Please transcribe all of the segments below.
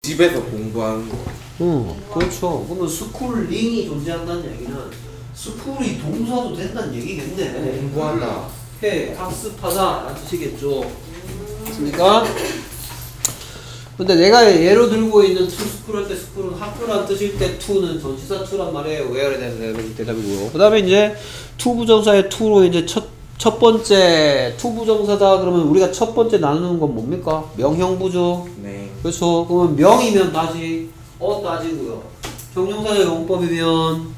집에서 공부하는 거. 그렇죠. 그러면 스쿨링이 존재한다는 얘기는 스쿨이 동사도 된다는 얘기겠네. 공부한다. 해, 학습하다 라는 뜻이겠죠. 맞습니까? 근데 내가 예로 들고 있는 to school 할 때 school은 학교란 뜻일 때 to는 전치사 to란 말이에요. where에 대한 대답이고요. 그 다음에 이제 to 부정사의 to로 이제 첫 번째 to 부정사다 그러면 우리가 첫 번째 나누는 건 뭡니까? 명형부죠. 네. 그렇죠. 그러면 명이면 다시 따지고요. 형용사의 용법이면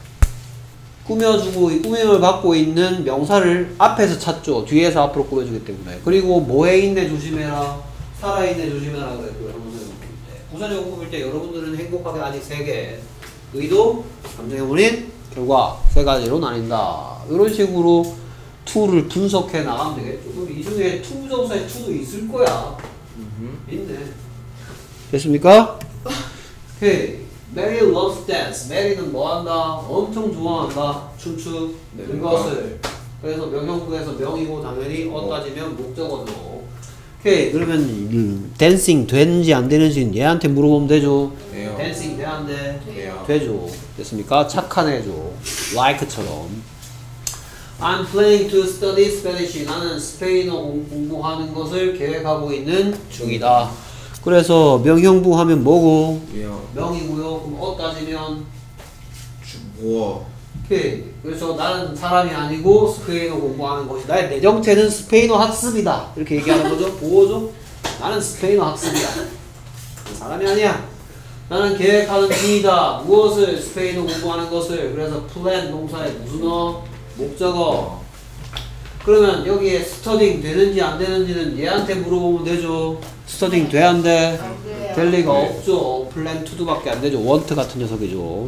꾸며주고 꾸밈을 받고 있는 명사를 앞에서 찾죠. 뒤에서 앞으로 꾸며주기 때문에. 그리고 뭐에 있네 조심해라. 살아있네 조심해라 그랬고요. 형용사 용법일 때. 부사 용법일 때 여러분들은 행복하게 아직 3개. 의도, 감정의 원인, 결과 3가지로 나뉜다. 이런 식으로 to를 분석해 나가면 되겠죠. 그럼 이 중에 to 부정사에 to도 있을 거야. 있네. 됐습니까? 오케이. Mary loves dance. Mary는 뭐 한다? 엄청 좋아한다. 춤추. 그것을. 그래서 명형부에서 명이고 당연히 따지면 목적어죠. 오케이. 그러면 댄싱 되는지 안 되는지는 얘한테 물어보면 되죠. 돼요. 댄싱 돼 안 돼? 돼요. 되죠. 됐습니까? 착한 애죠. like처럼. I'm planning to study Spanish. 나는 스페인어 공부하는 것을 계획하고 있는 중이다. 그래서 명형부 하면 뭐고? 왜요? 명이고요. 그럼 따지면 뭐? 오케이. 그래서 나는 사람이 아니고 스페인어 공부하는 것이다. 나의 내정체는 스페인어 학습이다. 이렇게 얘기하는 거죠. 보호죠. 나는 스페인어 학습이야. 사람이 아니야. 나는 계획하는 중이다. 무엇을? 스페인어 공부하는 것을. 그래서 plan 동사의 무슨 목적어. 그러면 여기에 스터딩 되는지 안 되는지는 얘한테 물어보면 되죠. 스터딩 돼 안 돼? 될 리가 없죠. 플랜 투두밖에 안 되죠. 원트 같은 녀석이죠.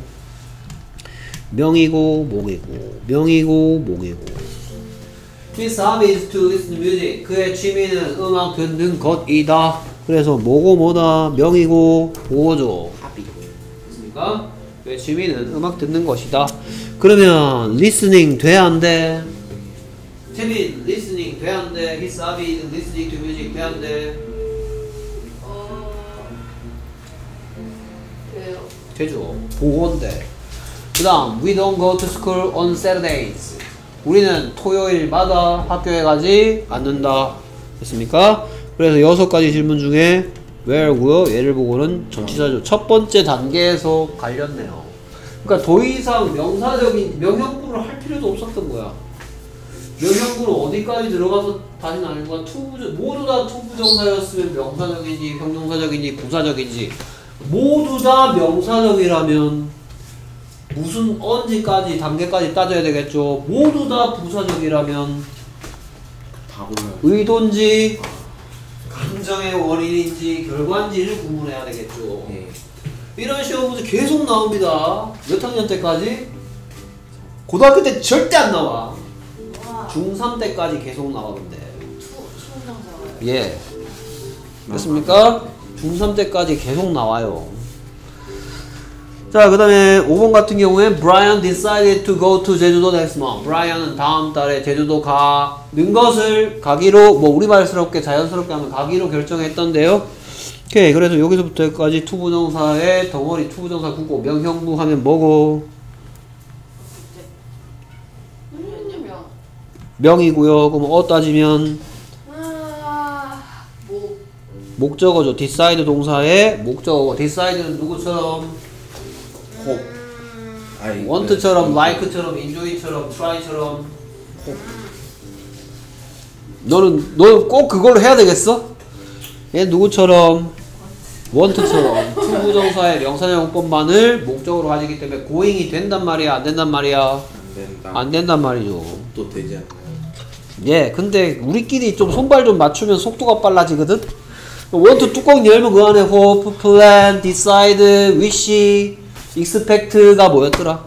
명이고 목이고 명이고 목이고. His hobby is to listen to music. 그의 취미는 음악 듣는 것이다. 그래서 뭐고 뭐다? 명이고 보호죠. 됐습니까? 그의 취미는 음악 듣는 것이다. 그러면 listening 돼 안 돼? 태민 listening 돼 안 돼? His hobby is listening to music 돼 안 돼? 왜요? 되죠. 보건대. 그 다음 we don't go to school on Saturdays. 우리는 토요일마다 학교에 가지 않는다. 됐습니까? 그래서 6가지 질문 중에 where고요. 얘를 보고는 전치사죠. 첫 번째 단계에서 갈렸네요. 그러니까 더 이상 명사적인 명형구를 할 필요도 없었던 거야. 명형구는 어디까지 들어가서 다시 나눈 거야? 모두 다 투부정사였으면 명사적인지 형용사적인지 부사적인지 모두 다 명사적이라면 무슨 언제까지 단계까지 따져야 되겠죠. 모두 다 부사적이라면 다 골라요. 의도인지 감정의 원인인지 결과인지를 구분해야 되겠죠. 네. 이런 시험 문제 계속 나옵니다. 몇 학년 때까지? 고등학교 때 절대 안 나와. 와. 중3 때까지 계속 나와 근데. 수험장사가요. 예. 됐습니까? 중3 때까지 계속 나와요. 자, 그 다음에 5번 같은 경우에 Brian decided to go to 제주도 next month. 브라이언은 다음 달에 제주도 가는 것을 가기로 뭐 우리말스럽게 자연스럽게 하면 가기로 결정했던데요. 오케이. 그래서 여기서부터 여기까지 투부정사의 덩어리 투부정사 구고 명형부 하면 뭐고? 왜냐면 명이고요. 그럼 따지면 뭐 목적어죠. decide 동사의 목적어. decide는 누구처럼? 아이, want처럼, like처럼, enjoy처럼, try처럼. 너는 꼭 그걸로 해야 되겠어? 얘 누구처럼? want처럼. 투부정사의 명사형법만을 목적으로 가지기 때문에 going이 된단 말이야, 안 된단 말이야? 안 된다. 안 된단 말이죠. 또 되지 않나요? 예, 근데 우리끼리 좀 손발 좀 맞추면 속도가 빨라지거든? want 뚜껑 열면 그 안에 hope, plan, decide, wish, expect가 뭐였더라?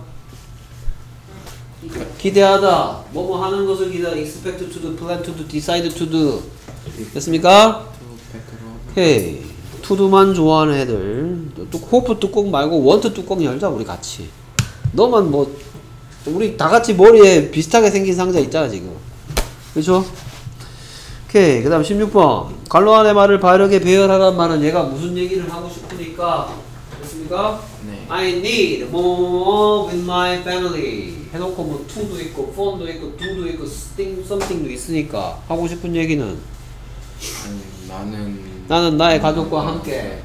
기대하다. 뭐뭐 하는 것을 기대하다. expect to do, plan to do, decide to do. 됐습니까? 오케이. to do만 좋아하는 애들. hope 뚜껑 말고 want 뚜껑 열자 우리 같이. 너만 뭐 우리 다 같이 머리에 비슷하게 생긴 상자 있잖아 지금. 그렇죠? 오케이. 그 다음 16번. 갈로 안의 말을 바르게 배열하란 말은 얘가 무슨 얘기를 하고 싶으니까. 됐습니까? 네. I need more with my family. 해놓고 뭐 to도 있고, phone도 있고, do도 있고, something도 있으니까. 하고 싶은 얘기는 아니, 나는 나의 가족과 함께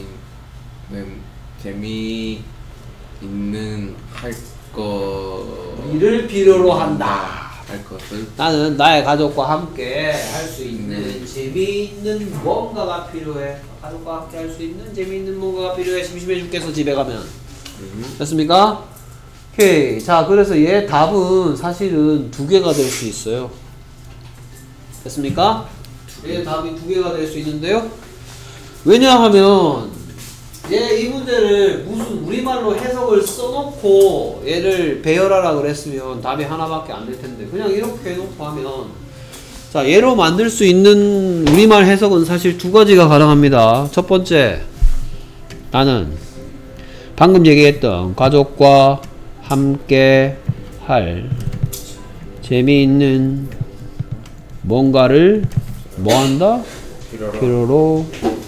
재미있는 일을 필요로 한다. 할 것을 나는 나의 가족과 함께 할 수 있는 재미있는 뭔가가 필요해. 가족과 함께 할 수 있는 재미있는 뭔가가 필요해. 심심해 죽겠어 집에 가면. 됐습니까? 오케이. 자, 그래서 얘 답은 사실은 두 개가 될 수 있어요. 됐습니까? 얘 답이 두 개가 될 수 있는데요. 왜냐하면 얘 이 문제를 무슨 우리말로 해석을 써놓고 얘를 배열하라 그랬으면 답이 하나밖에 안 될 텐데 그냥 이렇게 해놓고 하면 자, 얘로 만들 수 있는 우리말 해석은 사실 두 가지가 가능합니다. 첫 번째, 나는 방금 얘기했던 가족과 함께 할 재미있는 뭔가를 뭐 한다? 필요로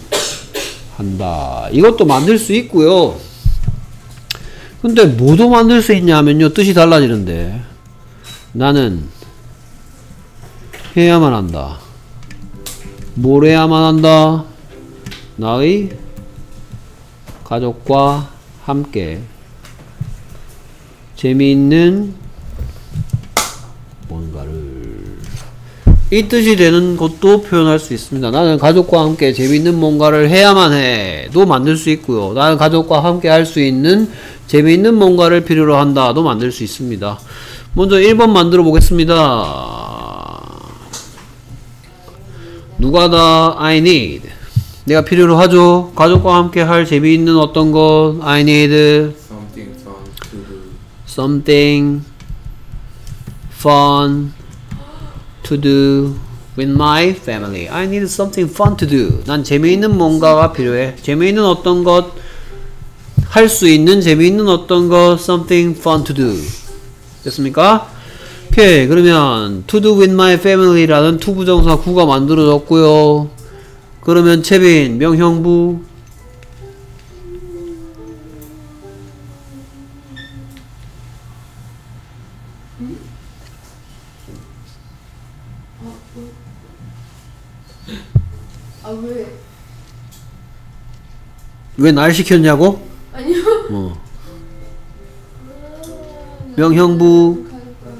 한다. 이것도 만들 수 있고요. 근데 뭐도 만들 수 있냐면요, 뜻이 달라지는데 나는 해야만 한다. 뭘 해야만 한다? 나의 가족과 함께 재미있는 뭔가를 이 뜻이 되는 것도 표현할 수 있습니다. 나는 가족과 함께 재미있는 뭔가를 해야만 해도 만들 수 있고요. 나는 가족과 함께 할 수 있는 재미있는 뭔가를 필요로 한다도 만들 수 있습니다. 먼저 1번 만들어 보겠습니다. 누가 다 I need 내가 필요로 하죠. 가족과 함께 할 재미있는 어떤 것 I need something fun to do with my family. I need something fun to do. 난 재미있는 뭔가가 필요해. 재미있는 어떤 것, 할 수 있는 재미있는 어떤 것, something fun to do. 됐습니까? 오케이. 그러면 to do with my family라는 to 부정사 구가 만들어졌고요. 그러면 채빈 명형부 왜 날 시켰냐고? 아니요. 명형부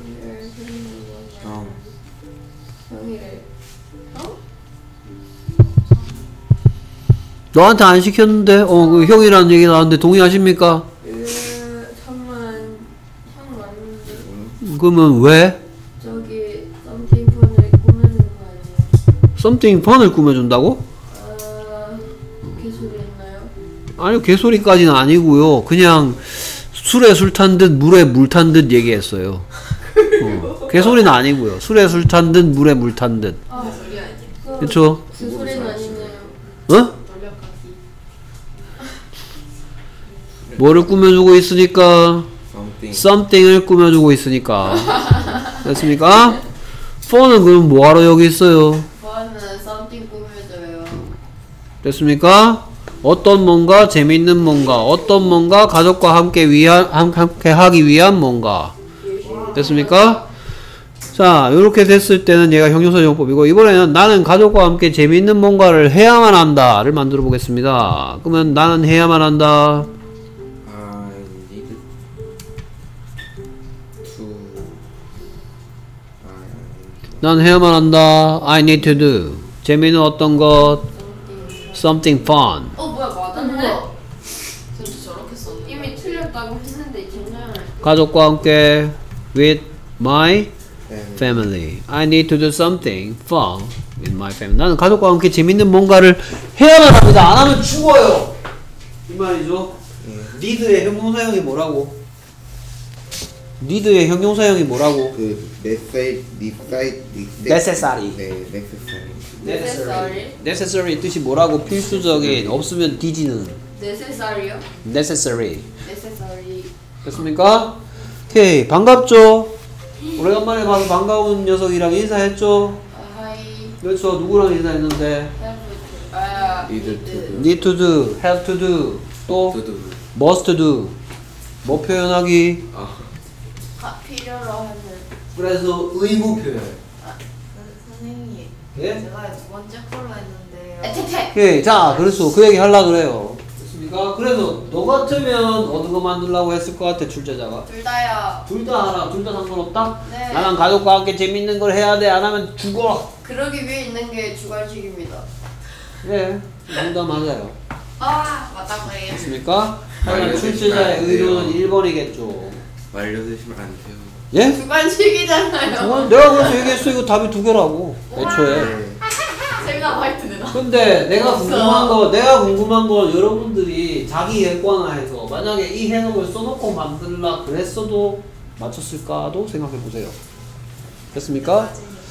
너한테 안 시켰는데 그 형이라는 얘기 나왔는데 동의하십니까? 잠만 형 맞는데 그러면 왜? 저기 썸띵 폰을 꾸며주는 거 아니에요? something fun을 꾸며준다고? 개소리 했나요? 아니요, 개소리까지는 아니고요. 그냥 술에 술 탄 듯 물에 물 탄 듯 얘기했어요. 개소리는 아니고요. 술에 술 탄 듯 물에 물 탄 듯. 개소리 아니에요? 그쵸? 그 소리는 아니네요. 어? 뭐를 꾸며주고 있으니까? something을 꾸며주고 있으니까. 됐습니까? fun은 그럼 뭐하러 여기 있어요? 저는 썸띵 꾸며줘요. 됐습니까? 어떤 뭔가, 재밌는 뭔가, 어떤 뭔가, 가족과 함께 하기 위한 뭔가. 됐습니까? 자, 요렇게 됐을 때는 얘가 형용사용법이고, 이번에는 나는 가족과 함께 재밌는 뭔가를 해야만 한다를 만들어 보겠습니다. 그러면 나는 해야만 한다. 난 해야만 한다. I need to do. 재미있는 어떤 것. Something fun. 뭐야 맞았네? 진짜 저렇게 썼네. 이미 틀렸다고 했는데 괜찮아요. 가족과 함께 with my family. I need to do something fun with my family. 나는 가족과 함께 재밌는 뭔가를 해야만 합니다. 안 하면 죽어요. 이 말이죠. need의 형용사형이 뭐라고? need의 형용사형이 뭐라고? necessary. necessary 뜻이 뭐라고? 필수적인. 없으면 뒤지는. necessary요? necessary. necessary. 됐습니까? 오케이. 반갑죠? 오래간만에 봐서 반가운 녀석이랑 인사했죠? 하이. 그렇죠. 누구랑 인사했는데 need to do, have to do, 또 두두. must do. 뭐 표현하기? 필요로 하는. 그래서 의무 표현. 선생님. 예? 제가 두 번째 걸로 했는데요. 오케이. 자, 그래서 그 얘기 하려고 그래요. 됐습니까? 그래서 너 같으면 어느 거 만들려고 했을 것 같아, 출제자가? 둘 다요. 둘 다 하라. 둘 다 상관없다? 네. 나는 가족과 함께 재밌는 걸 해야 돼. 안 하면 죽어. 그러기 위해 있는 게 주관식입니다. 예. 둘 다 맞아요. 아 맞다고 해요. 됐습니까? 하여간 출제자의 의도는 1번이겠죠. 말려드시면 안 돼요. 예? 주관식이잖아요. 내가 그래서 얘기했어. 이거 답이 두 개라고. 애초에. 세미나 화이트네다. 근데 내가 궁금한 건 여러분들이 자기 예권화해서 만약에 이 해석을 써놓고 만들라 그랬어도 맞췄을까도 생각해 보세요. 됐습니까?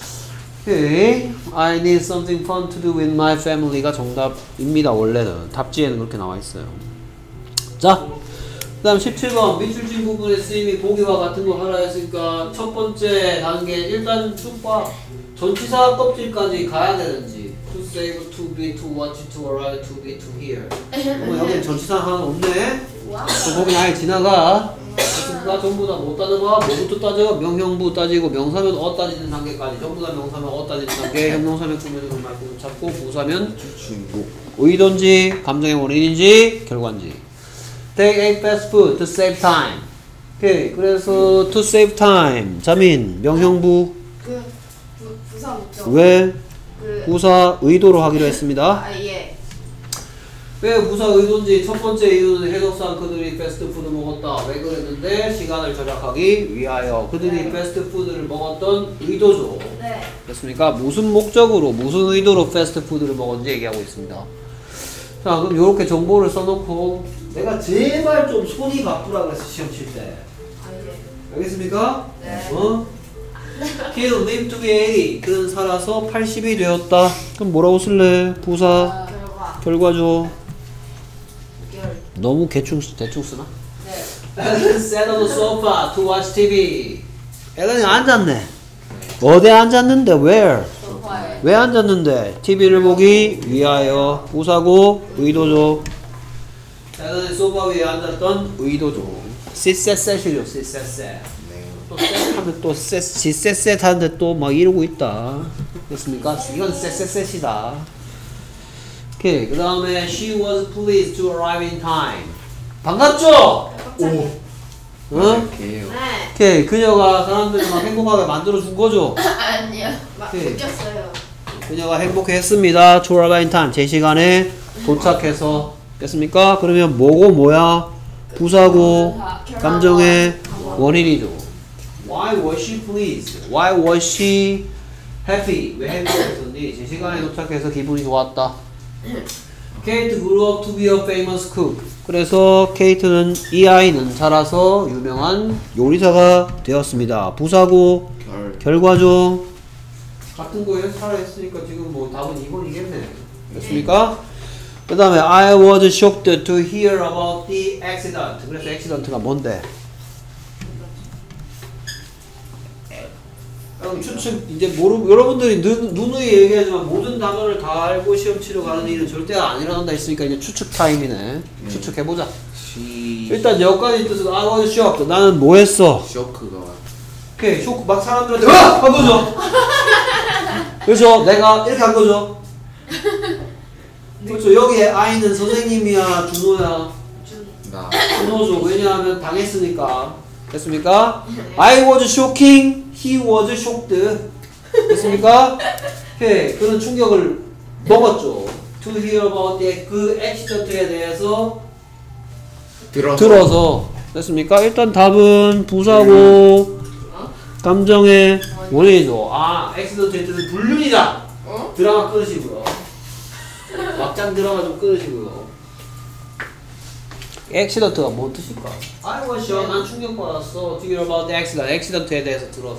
오케이. I need something fun to do with my family가 정답입니다. 원래는 답지에는 그렇게 나와 있어요. 자, 그 다음 17번 밑줄진 부분의 쓰임이 보기와 같은 거 하라 했으니까 첫 번째 단계 일단 쭉 봐. 전치사 껍질까지 가야 되는지 to save, to be, to watch, to arrive, to be, to hear. 여기 전치사 하나 없네. 그 거기 아예 지나가. 그러니까 전부 다 못 따져봐. 뭐부터 따져? 명형부 따지고 명사면 따지는 단계까지 전부 다 명사면 따지는 단계. 형용사면 꾸며주는 말고 찾고 부사면 중복. 의도인지 감정의 원인인지 결과인지. Take a fast food to save time. 오케이. 그래서 to save time. 자민 명형부 부사 목적. 왜 부사 의도로 하기로 했습니다. 예. 왜 부사 의도인지 첫 번째 이유는 해석상 그들이 패스트푸드 먹었다. 왜 그랬는데 시간을 절약하기 위하여 그들이 패스트푸드를 먹었던 의도죠. 네. 됐습니까? 무슨 목적으로 무슨 의도로 패스트푸드를 먹었는지 얘기하고 있습니다. 자, 그럼 이렇게 정보를 써놓고 내가 제발 좀 손이 바쁘라 그랬어 시험 칠 때. 예. 알겠습니까? 네. He lived to be 80. 그는 살아서 80이 되었다. 그럼 뭐라고 쓸래? 부사 결과죠. 너무 대충 쓰나? 네. Ellen sat on the sofa to watch TV. 앨런이 앉았네. 어디에 앉았는데? Where? 소파에. 왜 앉았는데? TV를 보기 위하여. 부사고 의도죠. 앨런이 소파 위에 앉았던 의도죠. sit-set-set이죠. sit-set-set. 또 셋하면 또 sit-set 하는데 또 막 이러고 있다. 됐습니까? 이건 sit-set-set이다. 오케이. 그 다음에 she was pleased to arrive in time. 반갑죠? 오. 응? 개요. 네. 오케이. 그녀가 사람들을 막 행복하게 만들어준 거죠? 아니요. 막 네. 웃겼어요. 그녀가 행복했습니다. to arrive in time. 제 시간에 도착해서. 됐습니까? 그러면 뭐고 뭐야? 부사고 감정의 원인이죠. Why was she pleased? Why was she happy? 왜 행복했었니? 제 시간에 도착해서 기분이 좋았다. Kate grew up to be a famous cook. 그래서 케이트는 이 아이는 자라서 유명한 요리사가 되었습니다. 부사고 결과죠. 같은 거에 살아있으니까 지금 뭐 답은 2번이겠네. 됐습니까? 그 다음에 I was shocked to hear about the accident. 그래서 accident가 뭔데? 추측 이제 여러분들이 누누이 얘기하지만 모든 단어를 다 알고 시험 치러 가는 일은 절대 안 일어난다 했으니까 이제 추측 타임이네. 추측해보자. 일단 여기까지 뜻은 I was shocked. 나는 뭐 했어? 쇼크가 왔. 오케이. 쇼크 막 사람들한테 한 거죠. 그렇죠. 내가 이렇게 한 거죠. 그렇죠. 여기에 I는 선생님이야 준호야. 나. 준호죠. 왜냐하면 당했으니까. 됐습니까? I was shocking. He was shocked. 됐습니까? 오케이. 그런 충격을 먹었죠. To hear about that 그 액시던트에 대해서 들어서. 됐습니까? 일단 답은 부사고 감정의 원인이죠. 아, 액시던트의 뜻은 불륜이다. 드라마 끊으시고요. 막장 드라마 좀 끊으시고요. 액시던트가 뭔 뜻일까? I was shocked. 난 충격받았어. To hear about the accident. 액시던트에 대해서 들어서.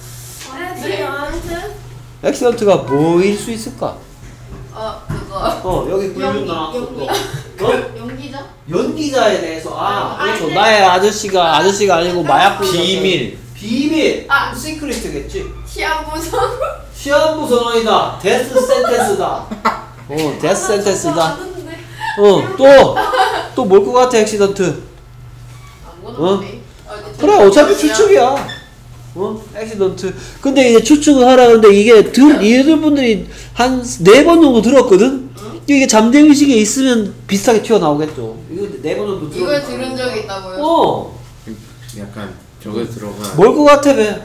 액시던트가 뭐일 수 있을까? 그거. 여기 불륜 나왔고 또. 연기자? 연기자에 대해서 그렇죠. 나의 아저씨가 아니고 마약 비밀. 비밀. 시크릿겠지. 시한부선. 시한부 선언이다. 데스 센텐스다. 데스 센텐스다. 아는데. 또 뭘 것 같아, 액시던트? 아무거나 네. 그래, 어차피 추측이야. 액시던트. 근데 이제 추측을 하라는데 이게 얘들 분들이 한 4번 정도 들었거든? 이게 잠재의식에 있으면 비슷하게 튀어나오겠죠. 이거 4번 정도 들었 이걸 들은 적이 있다고요? 약간 저걸 들어가. 뭘 것 같아, 배?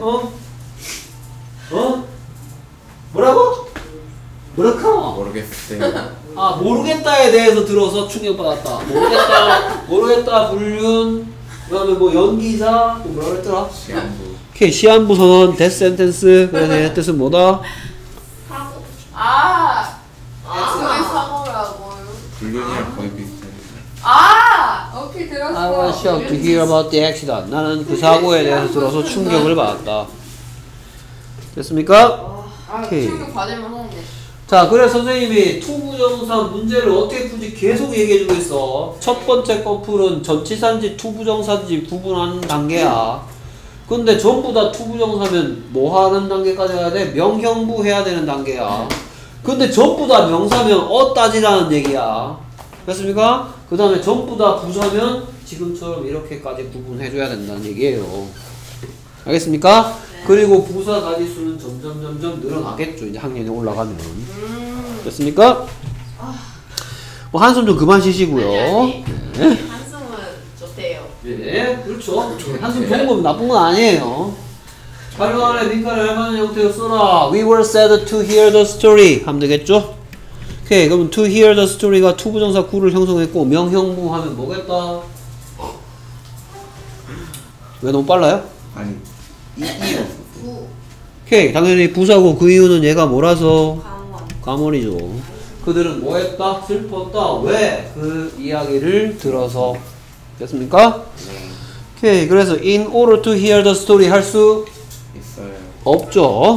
뭐라고? 뭐라카? 모르겠어요. 모르겠다에 대해서 들어서 충격받았다. 모르겠다, 불륜, 그 다음에 뭐 연기자, 또 뭐라 그랬더라? 시한부. 오케이, 시한부 선언, 데스 센텐스. 그래서 얘 뜻은 뭐다? 사고. 그게 사고라고요. 불륜이랑 거의 비슷해요. 오케이 I 들었어. was shocked to hear about the accident. 나는 그 사고에 대해서 들어서 충격을 받았다. 됐습니까? 오케이. 충격 받을만 하네. 자, 그래 선생님이 투부정사 문제를 어떻게 풀지 계속 얘기해주고 있어. 첫 번째 커플은 전치사인지 투부정사인지 구분하는 단계야. 근데 전부 다 투부정사면 뭐 하는 단계까지 가야 돼? 명형부 해야 되는 단계야. 근데 전부 다 명사면 따지라는 얘기야. 됐습니까? 그 다음에 전부 다 부사면 지금처럼 이렇게까지 구분해줘야 된다는 얘기예요. 알겠습니까? 네. 그리고 부사 가지수는 점점 늘어나겠죠. 이제 학년이 올라가면. 됐습니까? 뭐 한숨 좀 그만 쉬시고요. 아니. 네. 한숨은 좋대요. 네, 그렇죠. 한숨 좋은 거면 나쁜 건 아니에요. 발로 안에 빈칸을 알맞은 형태로 써라. We were sad to hear the story 하면 되겠죠? 오케이, 그럼 to hear the story가 투부정사 구를 형성했고 명형부 하면 뭐겠다? 왜 너무 빨라요? 아니 이요. 구. 오케이, 당연히 부사고 그 이유는 얘가 뭐라서? 강원. 가문이죠. 그들은 뭐 했다? 슬펐다. 왜? 그 이야기를 들어서. 됐습니까? 네. 오케이, 그래서 in order to hear the story 할 수 있어요. 없죠.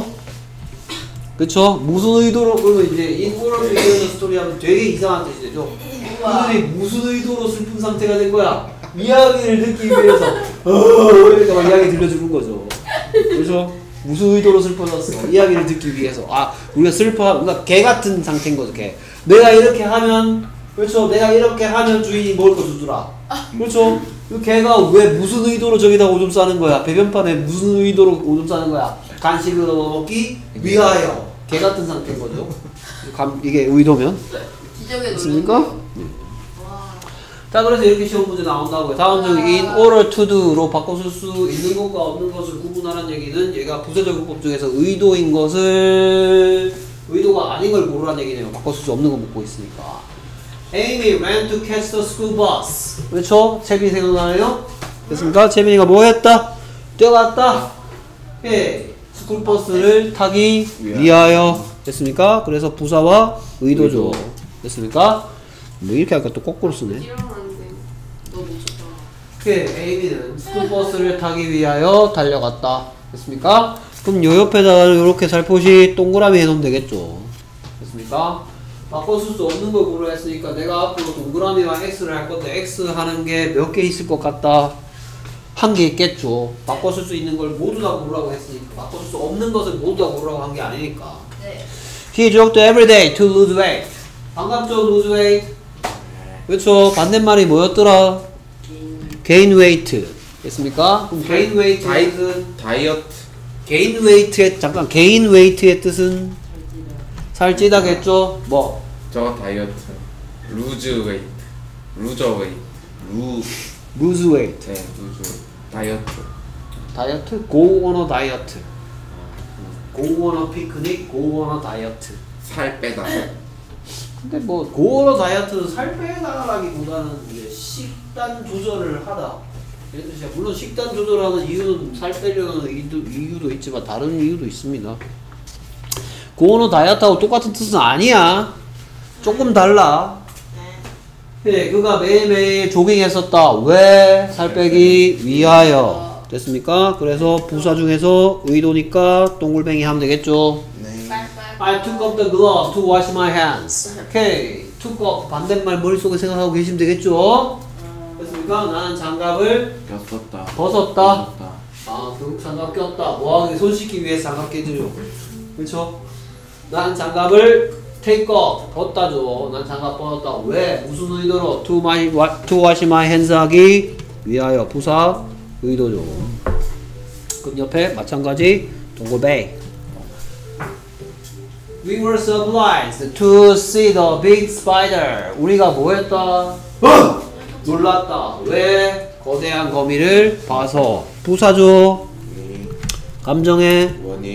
그쵸? 무슨 의도로, 그러면 이제 in order to hear the story 하면 되게 이상한 뜻이 되죠. 그들이 무슨 의도로 슬픈 상태가 된 거야? 이야기를 듣기 위해서 이렇게 막 이야기 들려주는 거죠. 그렇죠? 무슨 의도로 슬퍼졌어? 이야기를 듣기 위해서. 우리가 우리가 개 같은 상태인 거죠. 개. 내가 이렇게 하면, 그렇죠? 내가 이렇게 하면 주인이 먹을 거 주더라. 그렇죠? 이 개가 왜 무슨 의도로 저기다 오줌 싸는 거야? 배변판에 무슨 의도로 오줌 싸는 거야? 간식을 얻어먹기 위하여. 개 같은 상태인 거죠. 이게 의도면. 기적의 됐습니까? 논리요. 자, 그래서 이렇게 시험 문제 나온다고요. 다음 중 in order to do로 바꿔 쓸 수 있는 것과 없는 것을 구분하라는 얘기는 얘가 부사적용법 중에서 의도인 것을 의도가 아닌 걸 고르라는 얘기네요. 바꿔 쓸 수 없는 거 묻고 있으니까. Amy ran to catch the school bus. 그렇죠? 채빈이 생각나네요? 됐습니까? 채빈이가 뭐 했다? 뛰어갔다? 예. 스쿨버스를 타기 위하여. 됐습니까? 그래서 부사와 의도죠. 됐습니까? 뭐 이렇게 하니까 또 거꾸로 쓰네. 일어났는데 너무 좋다. 오케이, 에이미는 스쿨버스를 타기 위하여 달려갔다. 됐습니까? 그럼 요 옆에다가 이렇게 살포시 동그라미 해놓으면 되겠죠. 됐습니까? 바꿔 쓸 수 없는 걸 고르라 했으니까 내가 앞으로 동그라미와 X를 할 건데 X 하는 게 몇 개 있을 것 같다? 한 개 있겠죠. 바꿔 쓸 수 있는 걸 모두 다 고르라고 했으니까 바꿔 쓸 수 없는 것을 모두 다 고르라고 한 게 아니니까. 네. He joked every day to lose weight. 반갑죠, lose weight. 그렇죠. 반대말이 뭐였더라? gain weight. 됐습니까? 그럼 gain weight의 뜻은 다이어트. gain weight의 잠깐 gain weight의 뜻은 살찌다겠죠? 뭐? 저 다이어트. 루즈 웨이트. 루저 웨이트. lose weight. 네, 루즈. 다이어트. 다이어트? go on a diet. go on a picnic, go on a diet. 살 빼다. 근데 뭐 go on a diet는 살 빼다라기보다는 이제 식단 조절을 하다. 이런 뜻이야. 물론 식단 조절하는 이유는 살 빼려는 이유도 있지만 다른 이유도 있습니다. go on a diet하고 똑같은 뜻은 아니야. 조금 달라. 네, 그가 매일매일 조깅했었다. 왜? 살 빼기 위하여. 됐습니까? 그래서 부사 중에서 의도니까 동글뱅이 하면 되겠죠. 네. I took up the glove to wash my hands. 오케이. took up 반대말 머릿속에 생각하고 계시면 되겠죠. 됐습니까? 나는 장갑을 꼈었다. 벗었다. 교육 장갑 꼈다. 뭐하기 손 씻기 위해서 장갑 끼죠. 그렇죠? 난 장갑을 take off 벗다 줘. 난 장갑 벗었다. 왜? 무슨 의도로? to wash my hands 하기 위하여 부사 의도죠. 그럼 옆에 마찬가지 동고베이. We were surprised to see the big spider. 우리가 뭐 했다? 놀랐다. 왜? 거대한 거미를 봐서. 부사죠. 감정의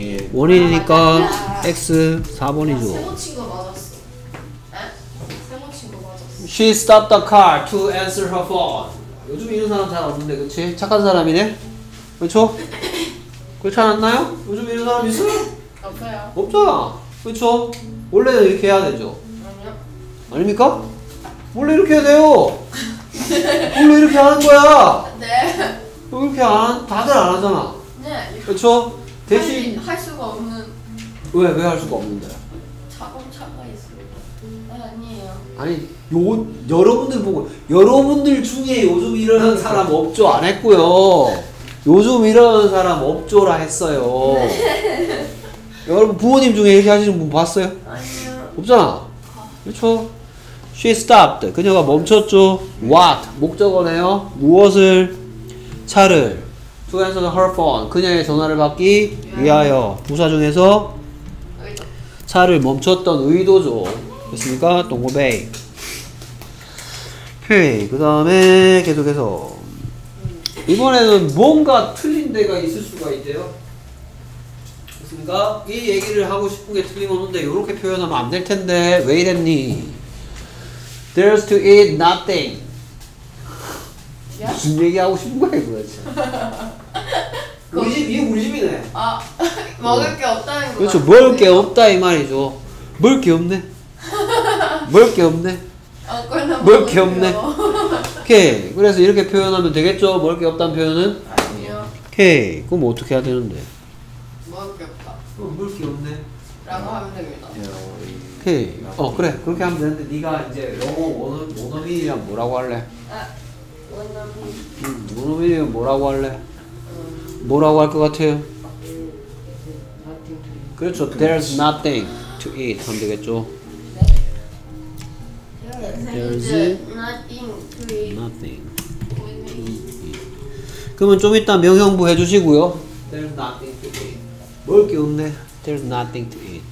원인이니까 X 4번이죠. 세모 친거 맞았어. 에? 세모 친거 맞았어. She stopped the car to answer her phone. 요즘 이런 사람 잘 없는데, 그치? 착한 사람이네? 그쵸? 그렇지 않았나요? 요즘 이런 사람 있어요? 없어요. 없잖아. 그쵸? 원래는 이렇게 해야 되죠. 아니요. 아닙니까? 원래 이렇게 해야 돼요. 원래 이렇게 하는 거야. 네. 이렇게 다들 안 하잖아. 네. 그쵸? 대신 할 수가 없는 왜 할 수가 없는데? 차가 있습니다. 아니에요. 아니 여러분들 보고 여러분들 중에 요즘 이러는 사람 없죠? 안 했고요. 요즘 이러는 사람 없죠라 했어요. 여러분 부모님 중에 이렇게 하시는 분 봤어요? 아니요. 없잖아. 그렇죠? She stopped. 그녀가 멈췄죠. What? 목적어네요. 무엇을? 차를. To answer her phone. 그녀의 전화를 받기 위하여. 부사 중에서 의도. 차를 멈췄던 의도죠. 됐습니까? 동고베이. 오케이. 그 다음에 계속해서 이번에는 뭔가 틀린 데가 있을 수가 있대요. 됐습니까? 이 얘기를 하고 싶은 게 틀림없는데 이렇게 표현하면 안 될 텐데 왜 이랬니? There's to eat nothing. 무슨 얘기하고 싶은 거야 도대체? 우리 집, 이게 우리 집이네. 아 먹을 게 없다는 거. 그렇죠. 먹을 게 없다 이 말이죠. 먹을 게 없네. 먹을 게 없네. 먹을 게 없네. 오케이. 그래서 이렇게 표현하면 되겠죠. 먹을 게 없다는 표현은. 아니요. 오케이. 그럼 어떻게 해야 되는데? 먹을 게 없다. 먹을 게 없네. 라고 하면 됩니다. 오케이. 그래. 그렇게 하면 되는데 네가 이제 영어 원어민이랑 뭐라고 할래? 아 원남이. 원어민이면 뭐라고 할래? 뭐라고 할 것 같아요? 그렇죠. There's nothing to eat 하면 되겠죠. There's nothing to eat. nothing to eat. 그러면 좀 이따 명형부 해주시고요. There's nothing to eat. 먹을 게 없네. There's nothing to eat.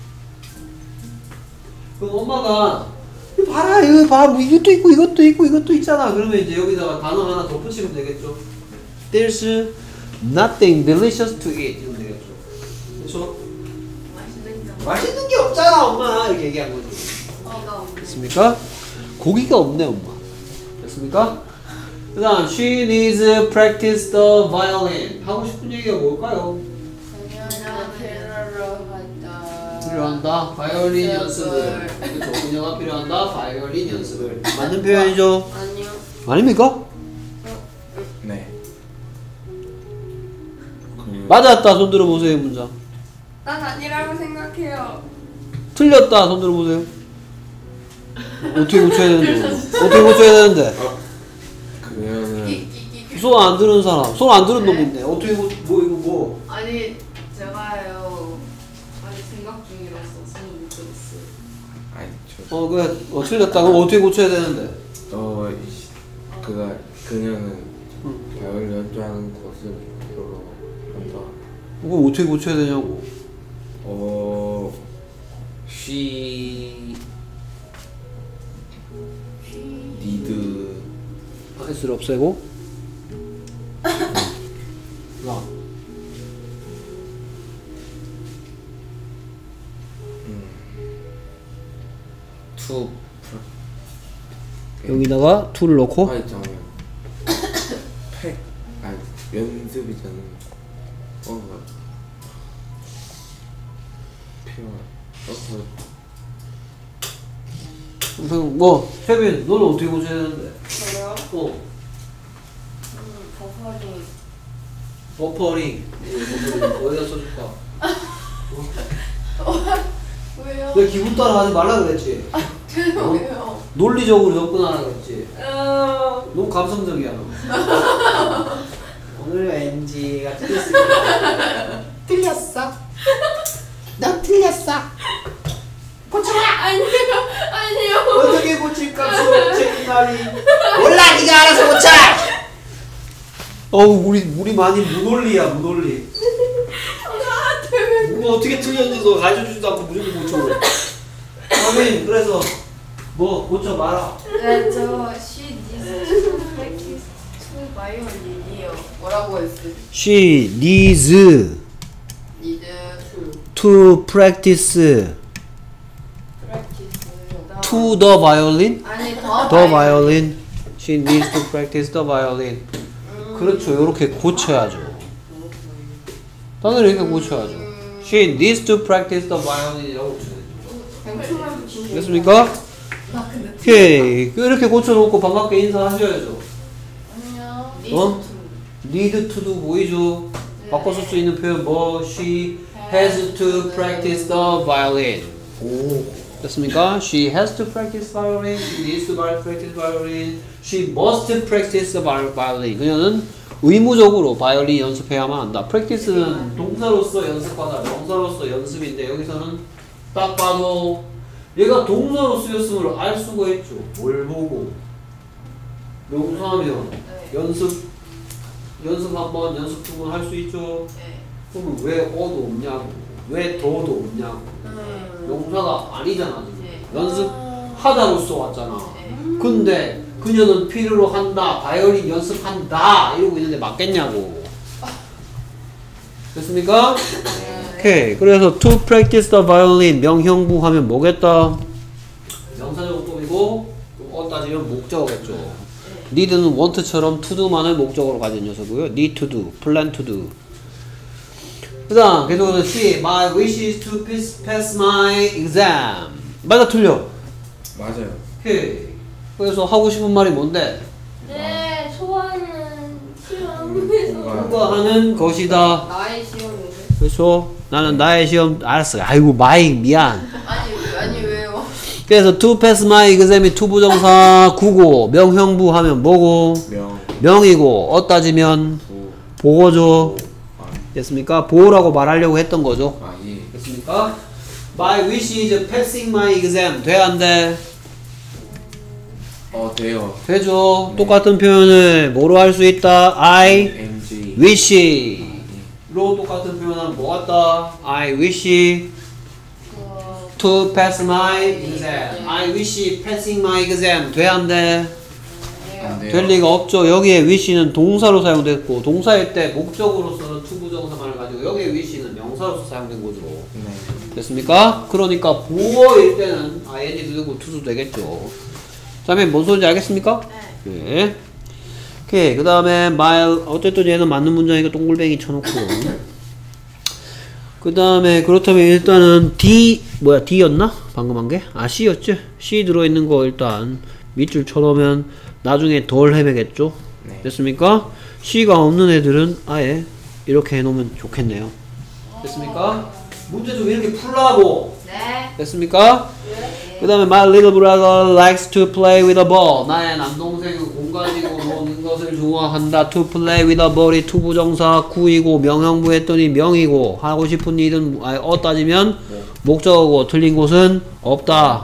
그럼 엄마가 봐라 이거 봐 뭐 이것도 있고 이것도 있고 이것도 있잖아. 그러면 이제 여기다가 단어 하나 덧붙이면 되겠죠. There's nothing delicious to eat 이러면 되겠죠. 그렇죠? 맛있는 게 없잖아 엄마 이렇게 얘기한 거지. 나 없네. 됐습니까? 고기가 없네 엄마. 됐습니까? 그 다음 She needs practice the violin. 하고 싶은 얘기가 뭘까요? 필요한다. 바이올린 연습을. 그렇죠. 그녀가 필요한다. 바이올린 연습을. 맞는 표현이죠? 아니요. 아닙니까? 네. 맞았다. 손 들어보세요 문장. 난 아니라고 생각해요. 틀렸다. 손 들어보세요. 어떻게 고쳐야 되는데? 어떻게 고쳐야 되는데? 그러면은 손 안 드는 사람. 손 안 드는 놈 있네. 어떻게 뭐 이거 뭐? 아니 제가요. 아직 생각 중이라서 손을 못 들었어요. 아니 저 그래. 틀렸다. 그럼 어떻게 고쳐야 되는데? 그녀는 바이올린 연주하는 것을 별로 한다. 그럼 어떻게 고쳐야 되냐고. She need S를 없애고. 나. to 여기다가 to를 넣고. 있잖아요. 아니 연습이잖아. 그럼 뭐 태빈 너는 어떻게 고쳐야 되는데? 저요? 버퍼링. 버퍼링. 어디다 써줄까? 왜요? 내가 기분 따라 하지 말라 그랬지. 왜요? 논리적으로 접근하라 그랬지. 너무 감성적이야 너. 오늘 NG가 틀렸습니다. 틀렸어. 너 틀렸어. 아니요. 어떻게 고칠까? 수업책 말이 몰라 네가 알아서 고쳐. 어우 우리 많이 무논리야 무논리. 뭐 어떻게 틀렸는지도 가르쳐주지도 않고 무조건 고쳐. 아멘. 그래서 뭐 고쳐 봐라. 네, 저 she needs to practice to violin이요. 뭐라고 했어요? She needs need to practice practice to the violin. 아니 The violin. She needs to practice the violin. 그렇죠. 이렇게 고쳐야죠. 당연히 이렇게 고쳐야죠. She needs to practice the violin이라고 고쳐야죠. 됐습니까? 오케이. 이렇게 고쳐놓고 반갑게 인사하셔야죠. 안녕. 어? need to도 보이죠? 바꿔 쓸 수 있는 표현 뭐? She has to practice the violin. 오. 됐습니까? She has to practice violin. She needs to practice violin. She must practice the violin. 그녀는 의무적으로 바이올린 연습해야만 한다. practice는 동사로서 연습하다, 명사로서 연습인데 여기서는 딱 봐도 얘가 동사로 쓰였음을 알 수가 있죠. 뭘 보고? 명사하면 연습 한 번, 연습 두 번 할 수 있죠. 그러면 왜 어도 없냐고, 왜 더도 없냐고. 명사가 아니잖아 지금. 연습하다로서 왔잖아. 근데 그녀는 필요로 한다, 바이올린 연습한다 이러고 있는데 맞겠냐고. 됐습니까? 오케이. 그래서 to practice the violin 명형부 하면 뭐겠다? 명사적 어법이고 따지면 목적어겠죠. need는 want처럼 to do만을 목적으로 가진 녀석이고요. need to do, plan to do. 그 다음 계속해서 C. My wish is to pass my exam. 맞아 틀려? 맞아요. 오케이. 그래서 하고 싶은 말이 뭔데? 네, 소원은 시험에서 통과하는 것이다. 나의 시험이요. 그렇죠? 나는 나의 시험 알았어. 아이고 마이 미안. 아니 왜요? 그래서 to pass my exam이 to 부정사 구고 명형부 하면 뭐고? 명이고 따지면 보고죠. 됐습니까? 보호라고 말하려고 했던 거죠. 아 예. 됐습니까? My wish is passing my exam. 돼 안 돼? 돼요. 되죠. 똑같은 표현을 뭐로 할 수 있다? I MG. wish 로 똑같은 표현하면 뭐 같다? I wish to pass my exam. I wish passing my exam. 돼 안 돼? 안 돼요. 될 리가 없죠. 여기에 wish는 동사로 사용됐고 동사일 때 목적으로서는 to 부정사만을 가지고 여기에 wish는 명사로서 사용된 거죠. 네. 됐습니까? 그러니까 보어일 때는 ing도 되고 to도 되겠죠. 그 다음에 뭔 소리인지 알겠습니까? 네. 오케이. 그 다음에 my 어쨌든 얘는 맞는 문장이니까 동글뱅이 쳐놓고 그 다음에 그렇다면 일단은 D 뭐야 D였나? 방금 한 게? 아 C였지? C 들어있는 거 일단 밑줄 쳐놓으면 나중에 덜 헤매겠죠? 네. 됐습니까? C가 없는 애들은 아예 이렇게 해놓으면 좋겠네요. 됐습니까? 문제 좀 이렇게 풀라고. 네. 됐습니까? 그 다음에 my little brother likes to play with a ball. 나의 남동생은 공 가지고 노는 것을 좋아한다. to play with a ball이 to 부정사 구이고 명형부 했더니 명이고 하고 싶은 일은 따지면 목적어고 틀린 곳은 없다.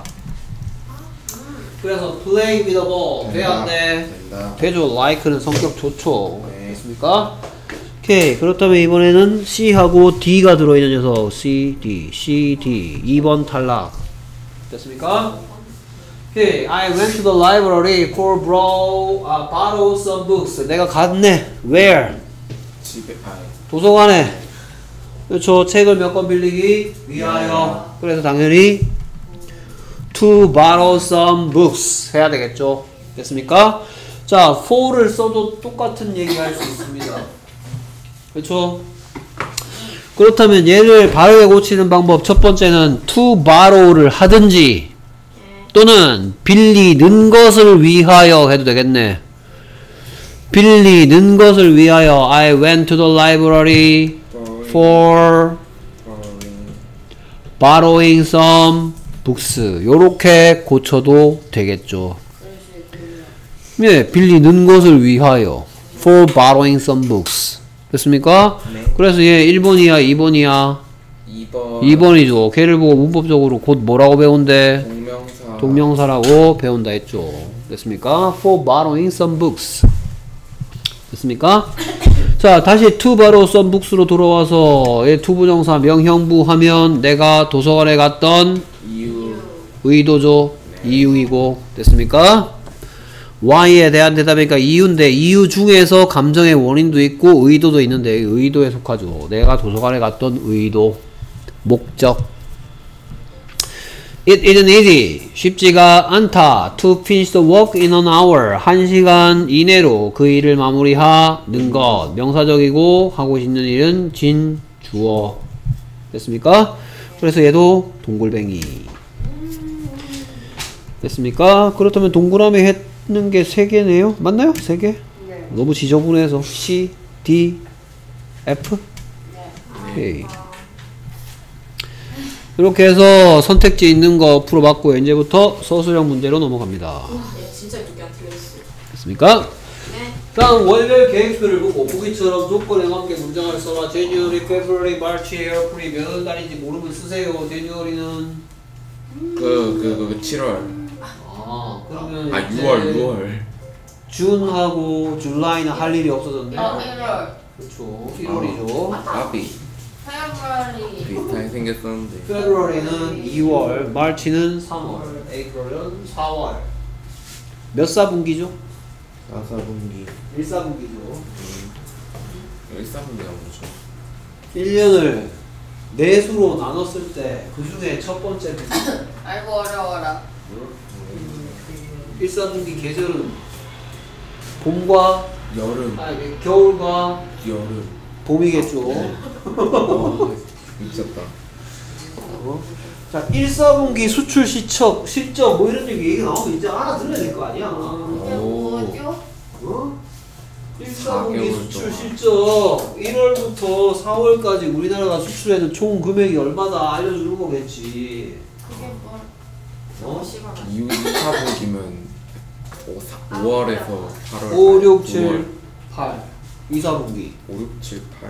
그래서 play with a ball 돼 안 돼? 된다. 되죠. like는 성격 좋죠. 네. 됐습니까? 오케이. 그렇다면 이번에는 C하고 D가 들어있는 녀석 C, D, C, D 2번 탈락. 됐습니까? 오케이. I went to the library for borrow some books. 내가 갔네. Where? 집에 도서관에. 그렇죠. 책을 몇 권 빌리기 위하여. 그래서 당연히 to borrow some books 해야 되겠죠. 됐습니까? 자, for를 써도 똑같은 얘기 할 수 있습니다. 그렇죠? 그렇다면 얘를 바르게 고치는 방법 첫 번째는 to borrow를 하든지 또는 빌리는 것을 위하여 해도 되겠네. 빌리는 것을 위하여 I went to the library for borrowing some books. 요렇게 고쳐도 되겠죠. 예, 빌리는 것을 위하여 for borrowing some books. 됐습니까? 네. 그래서 얘 1번이야 2번이야 2번 2번이죠. 걔를 보고 문법적으로 곧 뭐라고 배운대? 동명사 동명사라고 배운다 했죠. 됐습니까? For borrowing some books. 됐습니까? 자, 다시 to borrow some books로 돌아와서 얘 투부정사 명형부 하면 내가 도서관에 갔던 이유 의도죠. 이유이고. 됐습니까? Y에 대한 대답이니까 이유인데 이유 중에서 감정의 원인도 있고 의도도 있는데 의도에 속하죠. 내가 도서관에 갔던 의도, 목적. It isn't easy. 쉽지가 않다. To finish the work in an hour. 1시간 이내로 그 일을 마무리하는 것. 명사적이고 하고 싶는 일은 진, 주어. 됐습니까? 그래서 얘도 동글뱅이. 됐습니까? 그렇다면 동그라미 했는 게 3개네요? 맞나요? 3개? 네. 너무 지저분해서 C, D, F? 오케이. 이렇게 해서 선택지 있는 거 풀어봤고요. 이제부터 서술형 문제로 넘어갑니다. 예, 진짜 두개 안 틀렸어요. 됐습니까? 네. 다음 월별 계획표를 보고 보기처럼 조건에 맞게 문장을 써라. January, February, March, April 몇 달인지 모르면 쓰세요. January는 그 7월 그러면 아 이제 6월 준하고 줄라이는 할 일이 없어졌네. 1월. 그렇죠. 1월이죠. 아비 페브루아리. 비슷하게 생겼었는데 February는 2월, March는 3월, April은 4월. 몇 사분기죠? 4사분기 1사분기죠. 1사분기가 뭐죠? 1년을 4수로 나눴을 때 그 중에 첫 번째 아이고 어려워라. 1사분기 계절은 봄과 여름 겨울과 여름 봄이겠죠. 미쳤다 자, 1사분기 수출 실적 뭐 이런 얘기 나오면 이제 알아들어야 될 거 아니야. 이게 뭐죠? 1사분기 수출 실적 1월부터 4월까지 우리나라가 수출해는 총 금액이 얼마다 알려주는 거겠지. 그게 뭐? 어? 시간. 2사분기면 5월에서 8월 5, 6, 7, 8 2사분기 5, 6, 7, 8